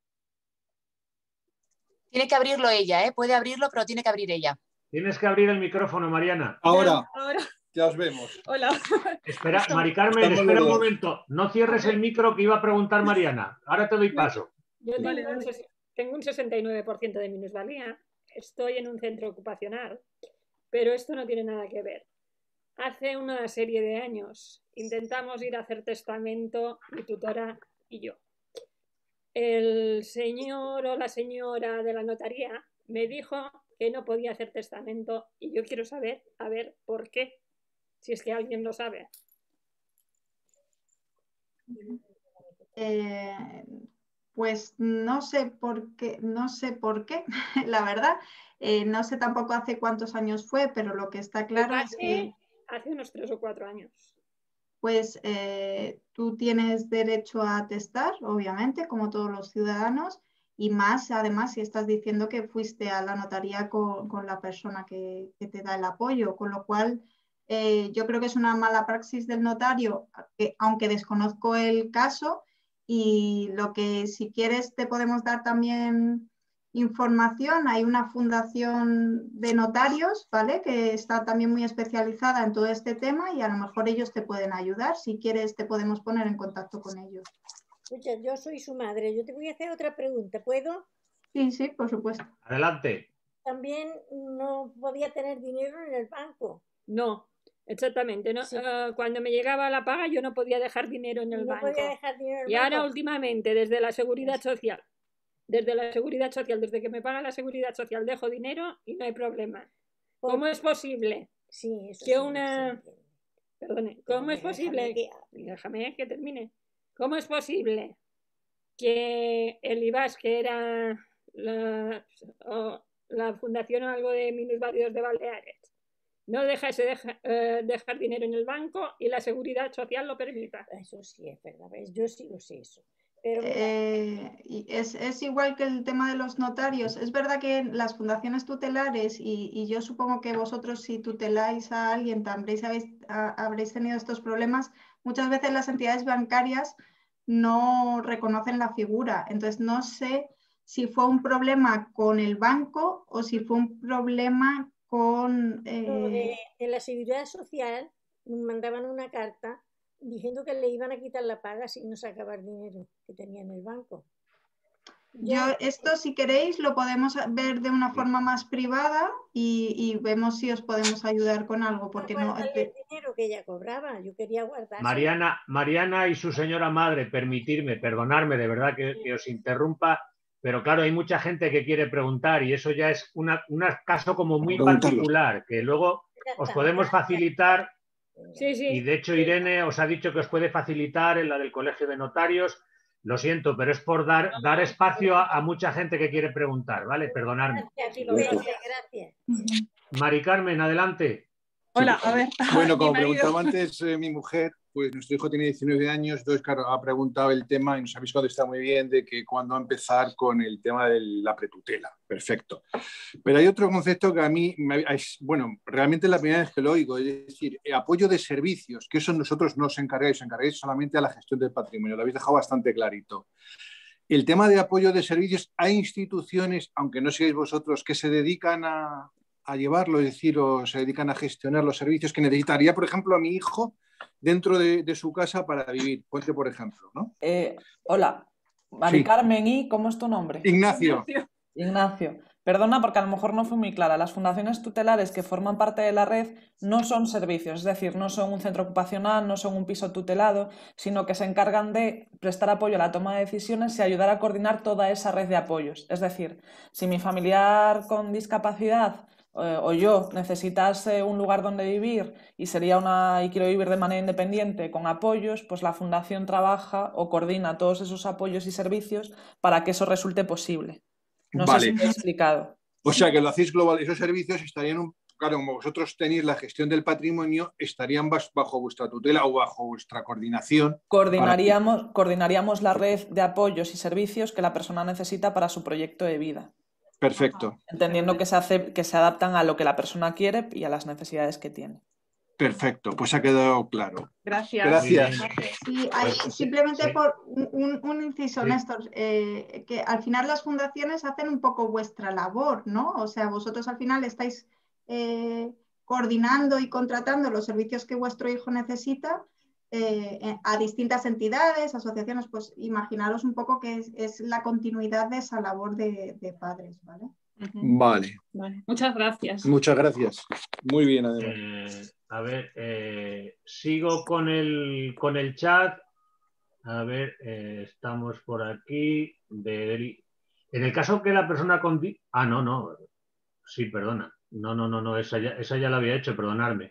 Tiene que abrirlo ella, ¿eh? Puede abrirlo, pero tiene que abrir ella. Tienes que abrir el micrófono, Mariana. Ahora, Ahora. ya os vemos. Hola. Espera, Mari Carmen, espera un momento. No cierres el micro que iba a preguntar Mariana. Ahora te doy paso. Yo tengo, vale, vale. Un, tengo un sesenta y nueve por ciento de minusvalía. Estoy en un centro ocupacional, pero esto no tiene nada que ver. Hace una serie de años intentamos ir a hacer testamento, mi tutora y yo. El señor o la señora de la notaría me dijo que no podía hacer testamento y yo quiero saber, a ver, ¿por qué? Si es que alguien lo sabe. Eh, pues no sé por qué, no sé por qué, la verdad. Eh, no sé tampoco hace cuántos años fue, pero lo que está claro es que... Hace unos tres o cuatro años. Pues eh, tú tienes derecho a atestar, obviamente, como todos los ciudadanos, y más, además, si estás diciendo que fuiste a la notaría con, con la persona que, que te da el apoyo, con lo cual eh, yo creo que es una mala praxis del notario, que, aunque desconozco el caso, y lo que si quieres te podemos dar también información. Hay una fundación de notarios, ¿vale?, que está también muy especializada en todo este tema y a lo mejor ellos te pueden ayudar. Si quieres te podemos poner en contacto con ellos. Escucha, yo soy su madre. Yo te voy a hacer otra pregunta, ¿puedo? Sí, sí, por supuesto. Adelante. También no podía tener dinero en el banco. No, exactamente. No, sí. uh, cuando me llegaba la paga yo no podía dejar dinero en el no banco. Podía dejar dinero en el y banco. Ahora últimamente, desde la Seguridad Social, desde la Seguridad Social, desde que me paga la Seguridad Social, dejo dinero y no hay problema. ¿Cómo es posible sí, eso que sí, una... Sí, Perdone, ¿cómo es posible? Que... Déjame que termine. ¿Cómo es posible que el I B A S, que era la, o la fundación o algo de minusválidos de Baleares, no dejase deja, eh, dejar dinero en el banco y la Seguridad Social lo permita? Eso sí es verdad, yo sí lo sé eso. Pero eh, es, es igual que el tema de los notarios. Es verdad que las fundaciones tutelares, y, y yo supongo que vosotros si tuteláis a alguien también habéis, a, habréis tenido estos problemas, muchas veces las entidades bancarias no reconocen la figura. Entonces no sé si fue un problema con el banco o si fue un problema con... Eh... No, de, de la Seguridad Social nos mandaban una carta diciendo que le iban a quitar la paga si no sacaba el dinero que tenía en el banco. Yo, esto, si queréis, lo podemos ver de una forma más privada y, y vemos si os podemos ayudar con algo, porque no... El dinero que ella cobraba, yo quería guardar. Mariana, Mariana y su señora madre, permitirme, perdonarme, de verdad que, que os interrumpa, pero claro, hay mucha gente que quiere preguntar y eso ya es una, un caso como muy particular, que luego os podemos facilitar... Sí, sí. Y de hecho Irene os ha dicho que os puede facilitar en la del Colegio de Notarios. Lo siento, pero es por dar, dar espacio a, a mucha gente que quiere preguntar, ¿vale? Perdonadme. Gracias, gracias, gracias. Mari Carmen, adelante. Hola, a ver. Bueno, como preguntaba antes eh, mi mujer, pues nuestro hijo tiene diecinueve años, entonces claro, ha preguntado el tema y nos habéis contestado muy bien de que cuándo empezar con el tema de la pretutela. Perfecto. Pero hay otro concepto que a mí, me, es, bueno, realmente es la primera vez que lo oigo, es decir, apoyo de servicios, que eso nosotros no os encargáis, os encargáis solamente a la gestión del patrimonio, lo habéis dejado bastante clarito. El tema de apoyo de servicios, hay instituciones, aunque no seáis vosotros, que se dedican a, a llevarlo, es decir, o se dedican a gestionar los servicios que necesitaría, por ejemplo, a mi hijo dentro de, de su casa para vivir. Ponte, por ejemplo, ¿no? Eh, hola, Mari sí. Carmen, ¿y cómo es tu nombre? Ignacio. Ignacio. Perdona porque a lo mejor no fue muy clara. Las fundaciones tutelares que forman parte de la red no son servicios, es decir, no son un centro ocupacional, no son un piso tutelado, sino que se encargan de prestar apoyo a la toma de decisiones y ayudar a coordinar toda esa red de apoyos. Es decir, si mi familiar con discapacidad o yo necesitase un lugar donde vivir y sería una y quiero vivir de manera independiente con apoyos, pues la fundación trabaja o coordina todos esos apoyos y servicios para que eso resulte posible. No vale. sé si me he explicado. O sea que lo hacéis global, esos servicios estarían, un, claro, como vosotros tenéis la gestión del patrimonio, estarían bajo vuestra tutela o bajo vuestra coordinación. Coordinaríamos, para... coordinaríamos la red de apoyos y servicios que la persona necesita para su proyecto de vida. Perfecto. Entendiendo que se, hace, que se adaptan a lo que la persona quiere y a las necesidades que tiene. Perfecto, pues ha quedado claro. Gracias. Gracias. Sí, hay, Pues, simplemente sí. por un, un inciso, Sí. Néstor, eh, que al final las fundaciones hacen un poco vuestra labor, ¿no? O sea, vosotros al final estáis eh, coordinando y contratando los servicios que vuestro hijo necesita eh, a distintas entidades, asociaciones, pues imaginaros un poco que es, es la continuidad de esa labor de, de padres, ¿vale? Ujú. Vale, Vale. Muchas gracias. muchas gracias. Muy bien, además. Eh, a ver, eh, sigo con el, con el chat. A ver, eh, estamos por aquí. De, en el caso que la persona con... Ah, no, no. Sí, perdona. No, no, no, no. Esa ya, esa ya la había hecho, perdonadme.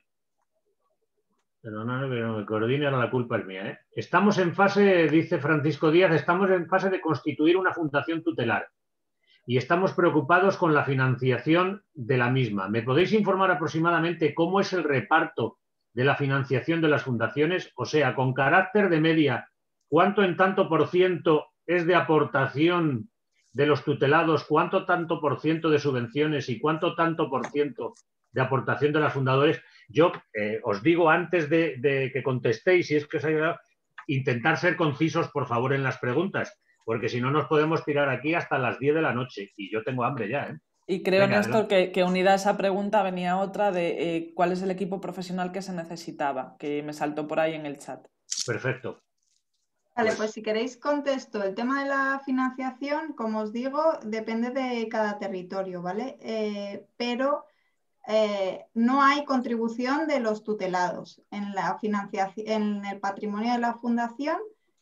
Perdonadme, pero no me coordine, ahora la culpa es mía, ¿eh? Estamos en fase, dice Francisco Díaz, estamos en fase de constituir una fundación tutelar y estamos preocupados con la financiación de la misma. ¿Me podéis informar aproximadamente cómo es el reparto de la financiación de las fundaciones? O sea, con carácter de media, ¿cuánto en tanto por ciento es de aportación de los tutelados? ¿Cuánto tanto por ciento de subvenciones? ¿Y cuánto tanto por ciento de aportación de los fundadores? Yo eh, os digo antes de, de que contestéis, si es que os ha llegado, intentar ser concisos, por favor, en las preguntas, porque si no nos podemos tirar aquí hasta las diez de la noche y yo tengo hambre ya, ¿eh? Y creo, Venga, Néstor, adelante. que, que unida a esa pregunta venía otra de eh, cuál es el equipo profesional que se necesitaba, que me saltó por ahí en el chat. Perfecto. Vale, Pues, pues si queréis contesto. El tema de la financiación, como os digo, depende de cada territorio, ¿vale? Eh, pero eh, no hay contribución de los tutelados en la financiación, en el patrimonio de la fundación.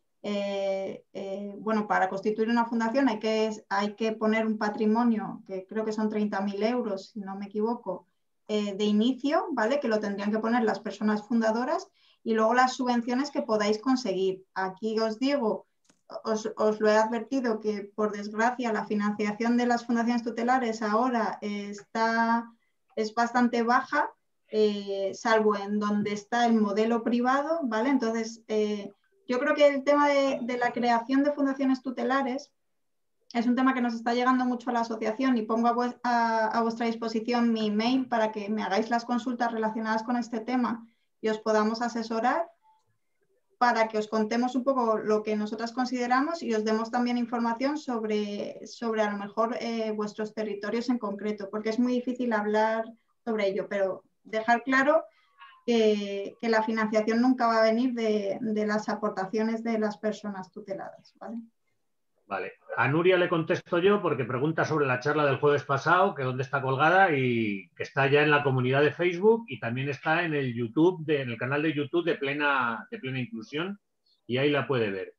Eh, eh, bueno, para constituir una fundación hay que, hay que poner un patrimonio, que creo que son treinta mil euros, si no me equivoco, eh, de inicio, ¿vale? Que lo tendrían que poner las personas fundadoras y luego las subvenciones que podáis conseguir. Aquí os digo, os, os lo he advertido que por desgracia la financiación de las fundaciones tutelares ahora está, es bastante baja, eh, salvo en donde está el modelo privado, ¿vale? Entonces, eh, yo creo que el tema de, de la creación de fundaciones tutelares es un tema que nos está llegando mucho a la asociación y pongo a, vu a, a vuestra disposición mi email para que me hagáis las consultas relacionadas con este tema y os podamos asesorar para que os contemos un poco lo que nosotras consideramos y os demos también información sobre, sobre a lo mejor eh, vuestros territorios en concreto, porque es muy difícil hablar sobre ello, pero dejar claro que, que la financiación nunca va a venir de, de las aportaciones de las personas tuteladas, ¿vale? vale. A Nuria le contesto yo porque pregunta sobre la charla del jueves pasado, que dónde está colgada y que está ya en la comunidad de Facebook y también está en el YouTube, de, en el canal de YouTube de Plena, de Plena Inclusión y ahí la puede ver.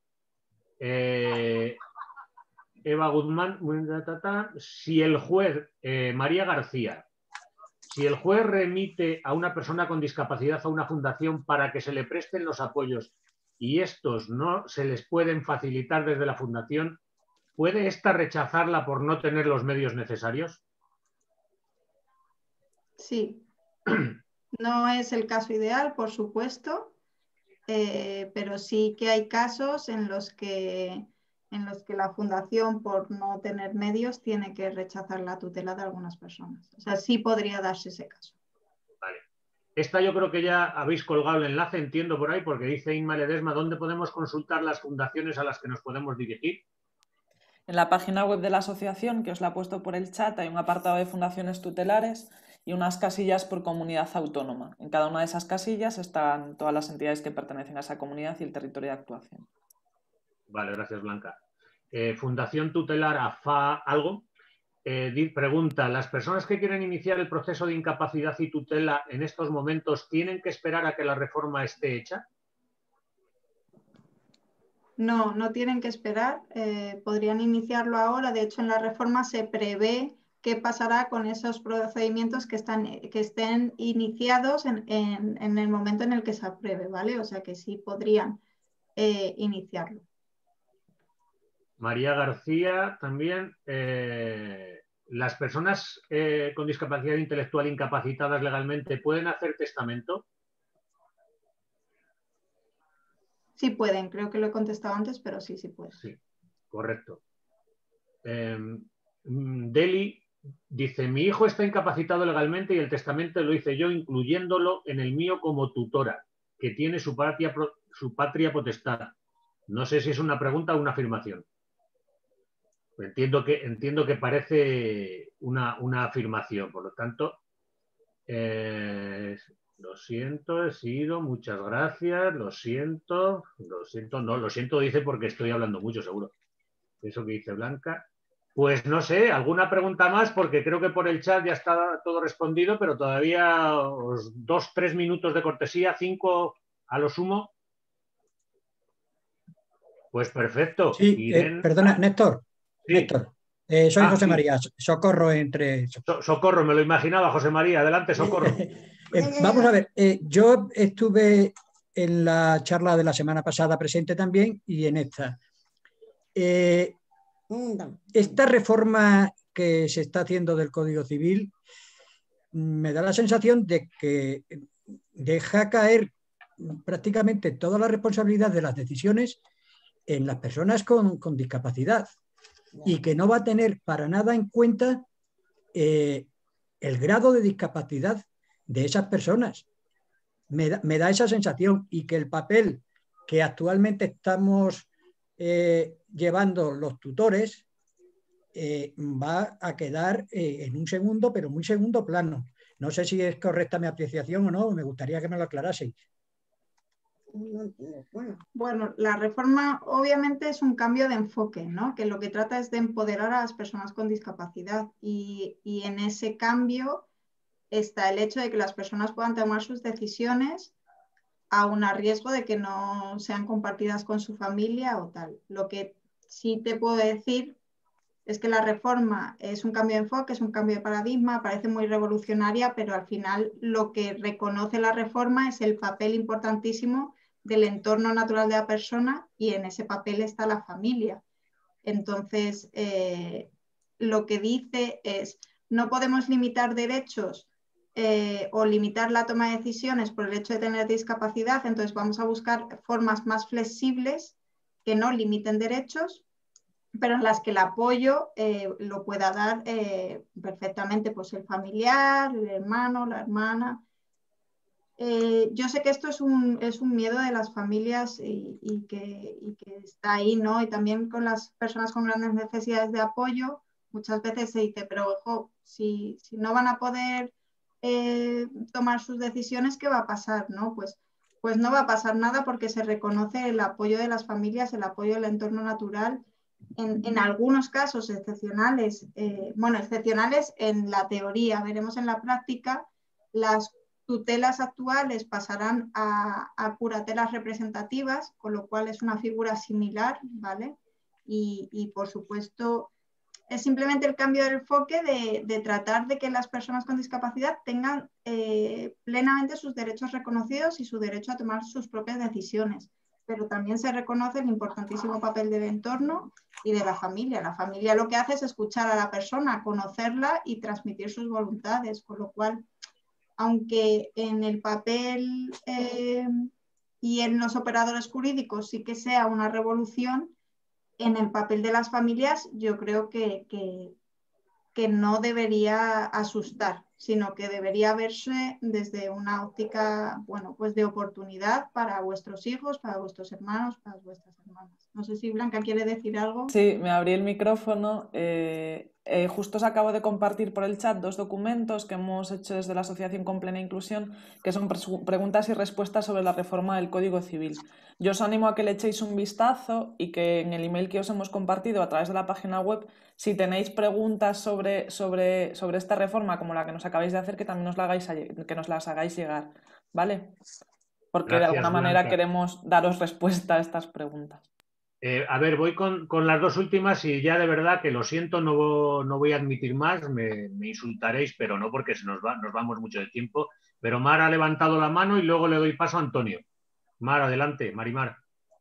Eh, Eva Guzmán, si el juez, eh, María García, si el juez remite a una persona con discapacidad a una fundación para que se le presten los apoyos y estos no se les pueden facilitar desde la fundación, ¿puede ésta rechazarla por no tener los medios necesarios? Sí. No es el caso ideal, por supuesto, eh, pero sí que hay casos en los que, en los que la fundación, por no tener medios, tiene que rechazar la tutela de algunas personas. O sea, sí podría darse ese caso. Vale. Esta yo creo que ya habéis colgado el enlace, entiendo por ahí, porque dice Inma Ledesma, ¿dónde podemos consultar las fundaciones a las que nos podemos dirigir? En la página web de la asociación, que os la he puesto por el chat, hay un apartado de fundaciones tutelares y unas casillas por comunidad autónoma. En cada una de esas casillas están todas las entidades que pertenecen a esa comunidad y el territorio de actuación. Vale, gracias, Blanca. Eh, Fundación Tutelar A F A algo. Eh, pregunta, ¿las personas que quieren iniciar el proceso de incapacidad y tutela en estos momentos tienen que esperar a que la reforma esté hecha? No, no tienen que esperar, eh, podrían iniciarlo ahora. De hecho, en la reforma se prevé qué pasará con esos procedimientos que, están, que estén iniciados en, en, en el momento en el que se apruebe, ¿vale? O sea que sí podrían eh, iniciarlo. María García también. Eh, ¿las personas eh, con discapacidad intelectual incapacitadas legalmente pueden hacer testamento? Sí pueden, creo que lo he contestado antes, pero sí, sí pueden. Sí, correcto. Eh, Deli Dice, mi hijo está incapacitado legalmente y el testamento lo hice yo, incluyéndolo en el mío como tutora, que tiene su patria, su patria potestad. No sé si es una pregunta o una afirmación. Entiendo que, entiendo que parece una, una afirmación, por lo tanto, eh, lo siento, he sido, muchas gracias, lo siento, lo siento, no, lo siento dice porque estoy hablando mucho, seguro. Eso que dice Blanca. Pues no sé, alguna pregunta más, porque creo que por el chat ya está todo respondido, pero todavía dos, tres minutos de cortesía, cinco a lo sumo. Pues perfecto. Sí, Irene... eh, perdona, Néstor. Sí. Néstor, eh, soy ah, José sí. María, socorro entre... So, socorro, me lo imaginaba, José María. Adelante, socorro. eh, vamos a ver, eh, yo estuve en la charla de la semana pasada presente también y en esta. Eh, esta reforma que se está haciendo del Código Civil me da la sensación de que deja caer prácticamente toda la responsabilidad de las decisiones en las personas con, con discapacidad y que no va a tener para nada en cuenta eh, el grado de discapacidad de esas personas. Me da, me da esa sensación y que el papel que actualmente estamos eh, llevando los tutores eh, va a quedar eh, en un segundo, pero muy segundo plano. No sé si es correcta mi apreciación o no, me gustaría que me lo aclaraseis. Bueno, la reforma obviamente es un cambio de enfoque, ¿no? Que lo que trata es de empoderar a las personas con discapacidad y, y en ese cambio está el hecho de que las personas puedan tomar sus decisiones aun a riesgo de que no sean compartidas con su familia o tal. Lo que sí te puedo decir es que la reforma es un cambio de enfoque, es un cambio de paradigma, parece muy revolucionaria, pero al final lo que reconoce la reforma es el papel importantísimo del entorno natural de la persona y en ese papel está la familia. Entonces, eh, lo que dice es, no podemos limitar derechos eh, o limitar la toma de decisiones por el hecho de tener discapacidad, entonces vamos a buscar formas más flexibles que no limiten derechos, pero en las que el apoyo eh, lo pueda dar eh, perfectamente pues el familiar, el hermano, la hermana. Eh, yo sé que esto es un, es un miedo de las familias y, y, que, y que está ahí, ¿no? Y también con las personas con grandes necesidades de apoyo, muchas veces se dice, pero ojo, si, si no van a poder eh, tomar sus decisiones, ¿qué va a pasar, no? Pues, pues no va a pasar nada porque se reconoce el apoyo de las familias, el apoyo del entorno natural. En, en algunos casos excepcionales, eh, bueno, excepcionales en la teoría, veremos en la práctica, las tutelas actuales pasarán a, a curatelas representativas, con lo cual es una figura similar, ¿vale? Y, y por supuesto, es simplemente el cambio de enfoque de, de tratar de que las personas con discapacidad tengan eh, plenamente sus derechos reconocidos y su derecho a tomar sus propias decisiones. Pero también se reconoce el importantísimo papel del entorno y de la familia. La familia lo que hace es escuchar a la persona, conocerla y transmitir sus voluntades, con lo cual, aunque en el papel eh, y en los operadores jurídicos sí que sea una revolución, en el papel de las familias yo creo que, que, que no debería asustar, sino que debería verse desde una óptica, bueno, pues de oportunidad para vuestros hijos, para vuestros hermanos, para vuestras hermanas. No sé si Blanca quiere decir algo. Sí, me abrí el micrófono. Eh, eh, justo os acabo de compartir por el chat dos documentos que hemos hecho desde la Asociación con Plena Inclusión, que son preguntas y respuestas sobre la reforma del Código Civil. Yo os animo a que le echéis un vistazo y que en el email que os hemos compartido a través de la página web, si tenéis preguntas sobre, sobre, sobre esta reforma, como la que nos acabáis de hacer, que también nos, la hagáis, que nos las hagáis llegar, ¿vale? Porque Gracias, de alguna manera Blanca. Queremos daros respuesta a estas preguntas. Eh, a ver, voy con, con las dos últimas y ya de verdad que lo siento, no, no voy a admitir más, me, me insultaréis, pero no porque se nos, va, nos vamos mucho de tiempo. Pero Mar ha levantado la mano y luego le doy paso a Antonio. Mar, adelante, Marimar.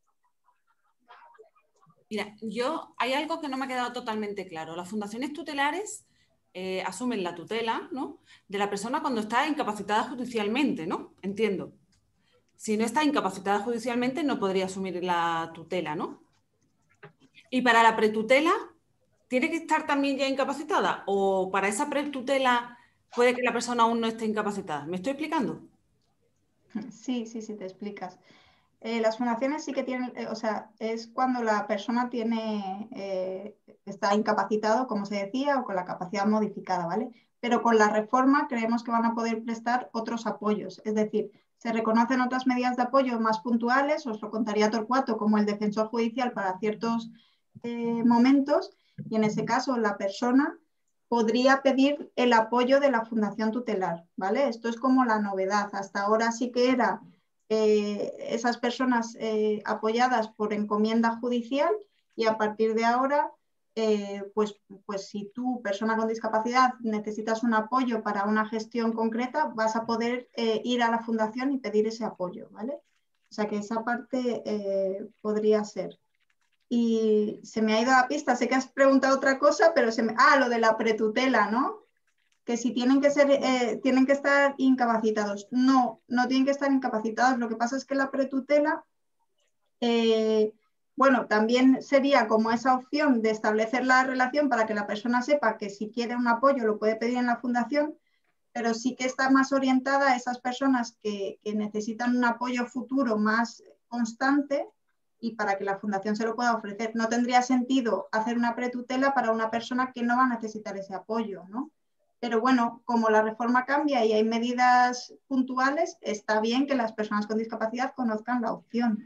Mira, yo hay algo que no me ha quedado totalmente claro. Las fundaciones tutelares eh, asumen la tutela, ¿no?, de la persona cuando está incapacitada judicialmente, ¿no? Entiendo. Si no está incapacitada judicialmente no podría asumir la tutela, ¿no? Y para la pretutela ¿tiene que estar también ya incapacitada? ¿O para esa pretutela puede que la persona aún no esté incapacitada? ¿Me estoy explicando? Sí, sí, sí, te explicas. Eh, las fundaciones sí que tienen, eh, o sea, es cuando la persona tiene, eh, está incapacitado, como se decía, o con la capacidad modificada, ¿vale? Pero con la reforma creemos que van a poder prestar otros apoyos, es decir, se reconocen otras medidas de apoyo más puntuales, os lo contaría Torcuato, como el defensor judicial para ciertos eh, momentos, y en ese caso la persona podría pedir el apoyo de la fundación tutelar, ¿vale? Esto es como la novedad. Hasta ahora sí que era eh, esas personas eh, apoyadas por encomienda judicial, y a partir de ahora, eh, pues, pues si tú, persona con discapacidad, necesitas un apoyo para una gestión concreta, vas a poder eh, ir a la fundación y pedir ese apoyo, ¿vale? O sea que esa parte eh, podría ser. Y se me ha ido la pista, sé que has preguntado otra cosa, pero se me... Ah, lo de la pretutela, ¿no? Que si tienen que, ser, eh, tienen que estar incapacitados. No, no tienen que estar incapacitados. Lo que pasa es que la pretutela, eh, bueno, también sería como esa opción de establecer la relación para que la persona sepa que si quiere un apoyo lo puede pedir en la fundación, pero sí que está más orientada a esas personas que, que necesitan un apoyo futuro más constante, y para que la fundación se lo pueda ofrecer. No tendría sentido hacer una pretutela para una persona que no va a necesitar ese apoyo, ¿no? Pero bueno, como la reforma cambia y hay medidas puntuales, está bien que las personas con discapacidad conozcan la opción.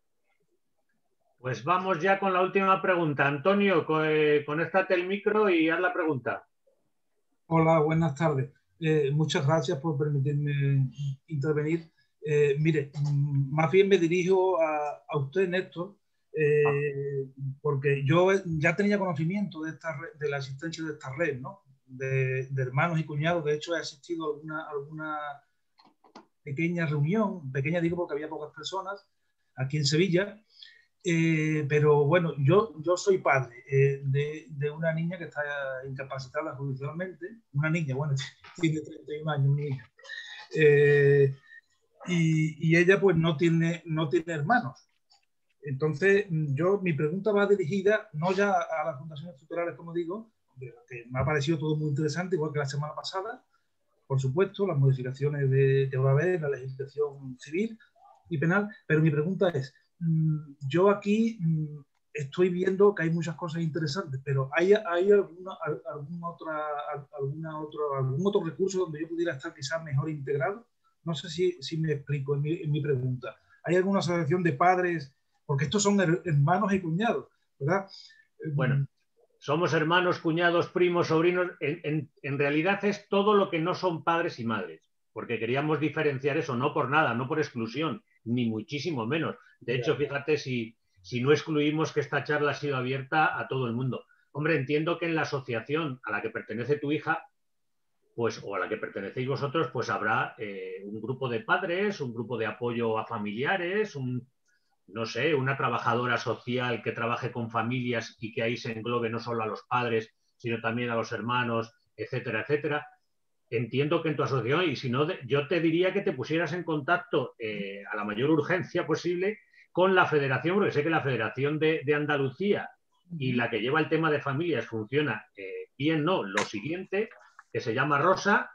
Pues vamos ya con la última pregunta. Antonio, conéctate el micro y haz la pregunta. Hola, buenas tardes. Eh, muchas gracias por permitirme intervenir. Eh, mire, más bien me dirijo a, a usted, Néstor, eh, porque yo ya tenía conocimiento de, esta red, de la existencia de esta red, ¿no? De, de hermanos y cuñados. De hecho, he asistido a alguna, alguna pequeña reunión, pequeña digo porque había pocas personas, aquí en Sevilla. Eh, pero bueno, yo, yo soy padre eh, de, de una niña que está incapacitada judicialmente, una niña, bueno, tiene treinta y un años, una niña. Eh, y, y ella pues no tiene, no tiene hermanos. Entonces, yo, mi pregunta va dirigida no ya a las fundaciones tutelares, como digo, que me ha parecido todo muy interesante, igual que la semana pasada, por supuesto, las modificaciones de, que va a haber en la legislación civil y penal, pero mi pregunta es, yo aquí estoy viendo que hay muchas cosas interesantes, pero ¿hay, hay alguna, alguna otra, alguna otro, algún otro recurso donde yo pudiera estar quizás mejor integrado? No sé si, si me explico en mi, en mi pregunta. ¿Hay alguna asociación de padres? Porque estos son hermanos y cuñados, ¿verdad? Bueno, somos hermanos, cuñados, primos, sobrinos. En, en, en realidad es todo lo que no son padres y madres, porque queríamos diferenciar eso, no por nada, no por exclusión, ni muchísimo menos. De hecho, fíjate si, si no excluimos que esta charla ha sido abierta a todo el mundo. Hombre, entiendo que en la asociación a la que pertenece tu hija, pues, o a la que pertenecéis vosotros, pues habrá eh, un grupo de padres, un grupo de apoyo a familiares, un, no sé, una trabajadora social que trabaje con familias y que ahí se englobe no solo a los padres, sino también a los hermanos, etcétera, etcétera. Entiendo que en tu asociación, y si no, yo te diría que te pusieras en contacto eh, a la mayor urgencia posible con la federación, porque sé que la Federación de, de Andalucía y la que lleva el tema de familias funciona eh, bien, no, lo siguiente, que se llama Rosa,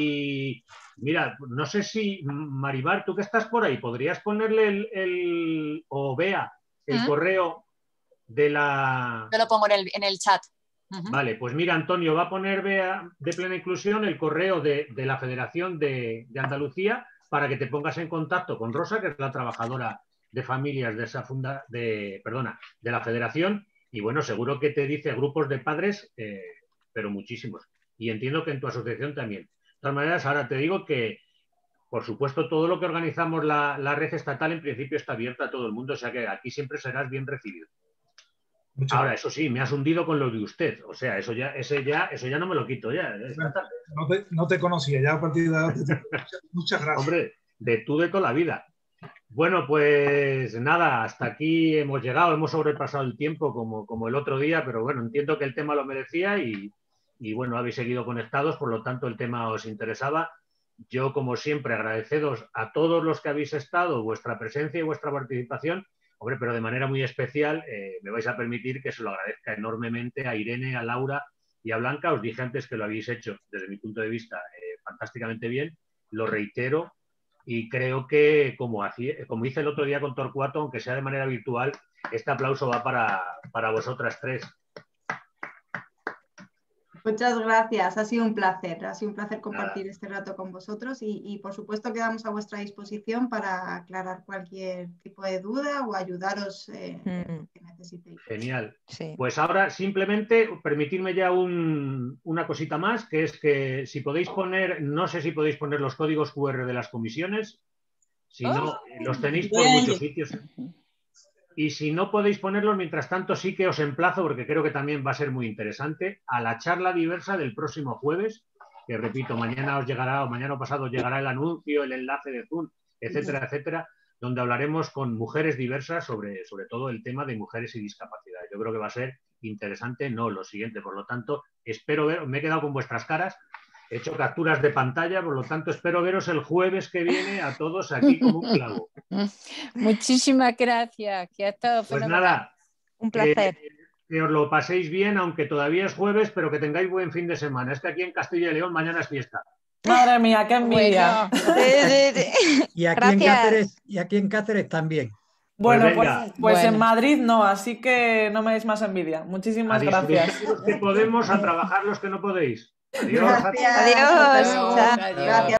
y mira, no sé si, Maribar, tú que estás por ahí, podrías ponerle el, el o Bea, el ¿Mm? correo de la... Yo lo pongo en el, en el chat. Uh-huh. Vale, pues mira, Antonio, va a poner Bea de Plena Inclusión el correo de, de la Federación de, de Andalucía para que te pongas en contacto con Rosa, que es la trabajadora de familias de esa funda, de, perdona, de la Federación, y bueno, seguro que te dice grupos de padres, eh, pero muchísimos. Y entiendo que en tu asociación también. De todas maneras, ahora te digo que, por supuesto, todo lo que organizamos la, la red estatal en principio está abierta a todo el mundo, o sea que aquí siempre serás bien recibido. Muchas Ahora, eso sí, me has hundido con lo de usted. O sea, eso ya, ese ya, eso ya no me lo quito ya. No te, no te conocía, ya a partir de ahora. Muchas gracias. Hombre, de tú de toda la vida. Bueno, pues nada, hasta aquí hemos llegado, hemos sobrepasado el tiempo como, como el otro día, pero bueno, entiendo que el tema lo merecía y, y bueno, habéis seguido conectados, por lo tanto el tema os interesaba. Yo, como siempre, agradeceros a todos los que habéis estado, vuestra presencia y vuestra participación. Hombre, pero de manera muy especial, eh, me vais a permitir que se lo agradezca enormemente a Irene, a Laura y a Blanca. Os dije antes que lo habéis hecho, desde mi punto de vista, eh, fantásticamente bien. Lo reitero y creo que, como, hacía, como hice el otro día con Torcuato, aunque sea de manera virtual, este aplauso va para, para vosotras tres. Muchas gracias, ha sido un placer, ha sido un placer compartir Nada. este rato con vosotros y, y por supuesto quedamos a vuestra disposición para aclarar cualquier tipo de duda o ayudaros eh, en lo que necesitéis. Genial. Sí. Pues ahora simplemente permitidme ya un, una cosita más, que es que si podéis poner, no sé si podéis poner los códigos cu erre de las comisiones, si no, Oh, los tenéis por bien. muchos sitios. Y si no podéis ponerlos, mientras tanto sí que os emplazo, porque creo que también va a ser muy interesante, a la charla diversa del próximo jueves, que repito, mañana os llegará, o mañana o pasado os llegará el anuncio, el enlace de Zoom, etcétera, etcétera, donde hablaremos con mujeres diversas sobre, sobre todo el tema de mujeres y discapacidad. Yo creo que va a ser interesante, no lo siguiente. Por lo tanto, espero ver, me he quedado con vuestras caras, he hecho capturas de pantalla, por lo tanto, espero veros el jueves que viene a todos aquí como un clavo. Muchísimas gracias, que ha estado Pues fenomenal. nada, Un placer. eh, que os lo paséis bien, aunque todavía es jueves, pero que tengáis buen fin de semana. Es que aquí en Castilla y León mañana es fiesta. Madre mía, qué envidia. Y aquí, en Cáceres, y aquí en Cáceres también. Bueno, Pues pues, venga. pues en Bueno. Madrid no, así que no me deis más envidia. Muchísimas A disfrutar gracias. los que podemos, a trabajar los que no podéis. Adiós. Gracias. Adiós. Hasta luego. Chao. Gracias.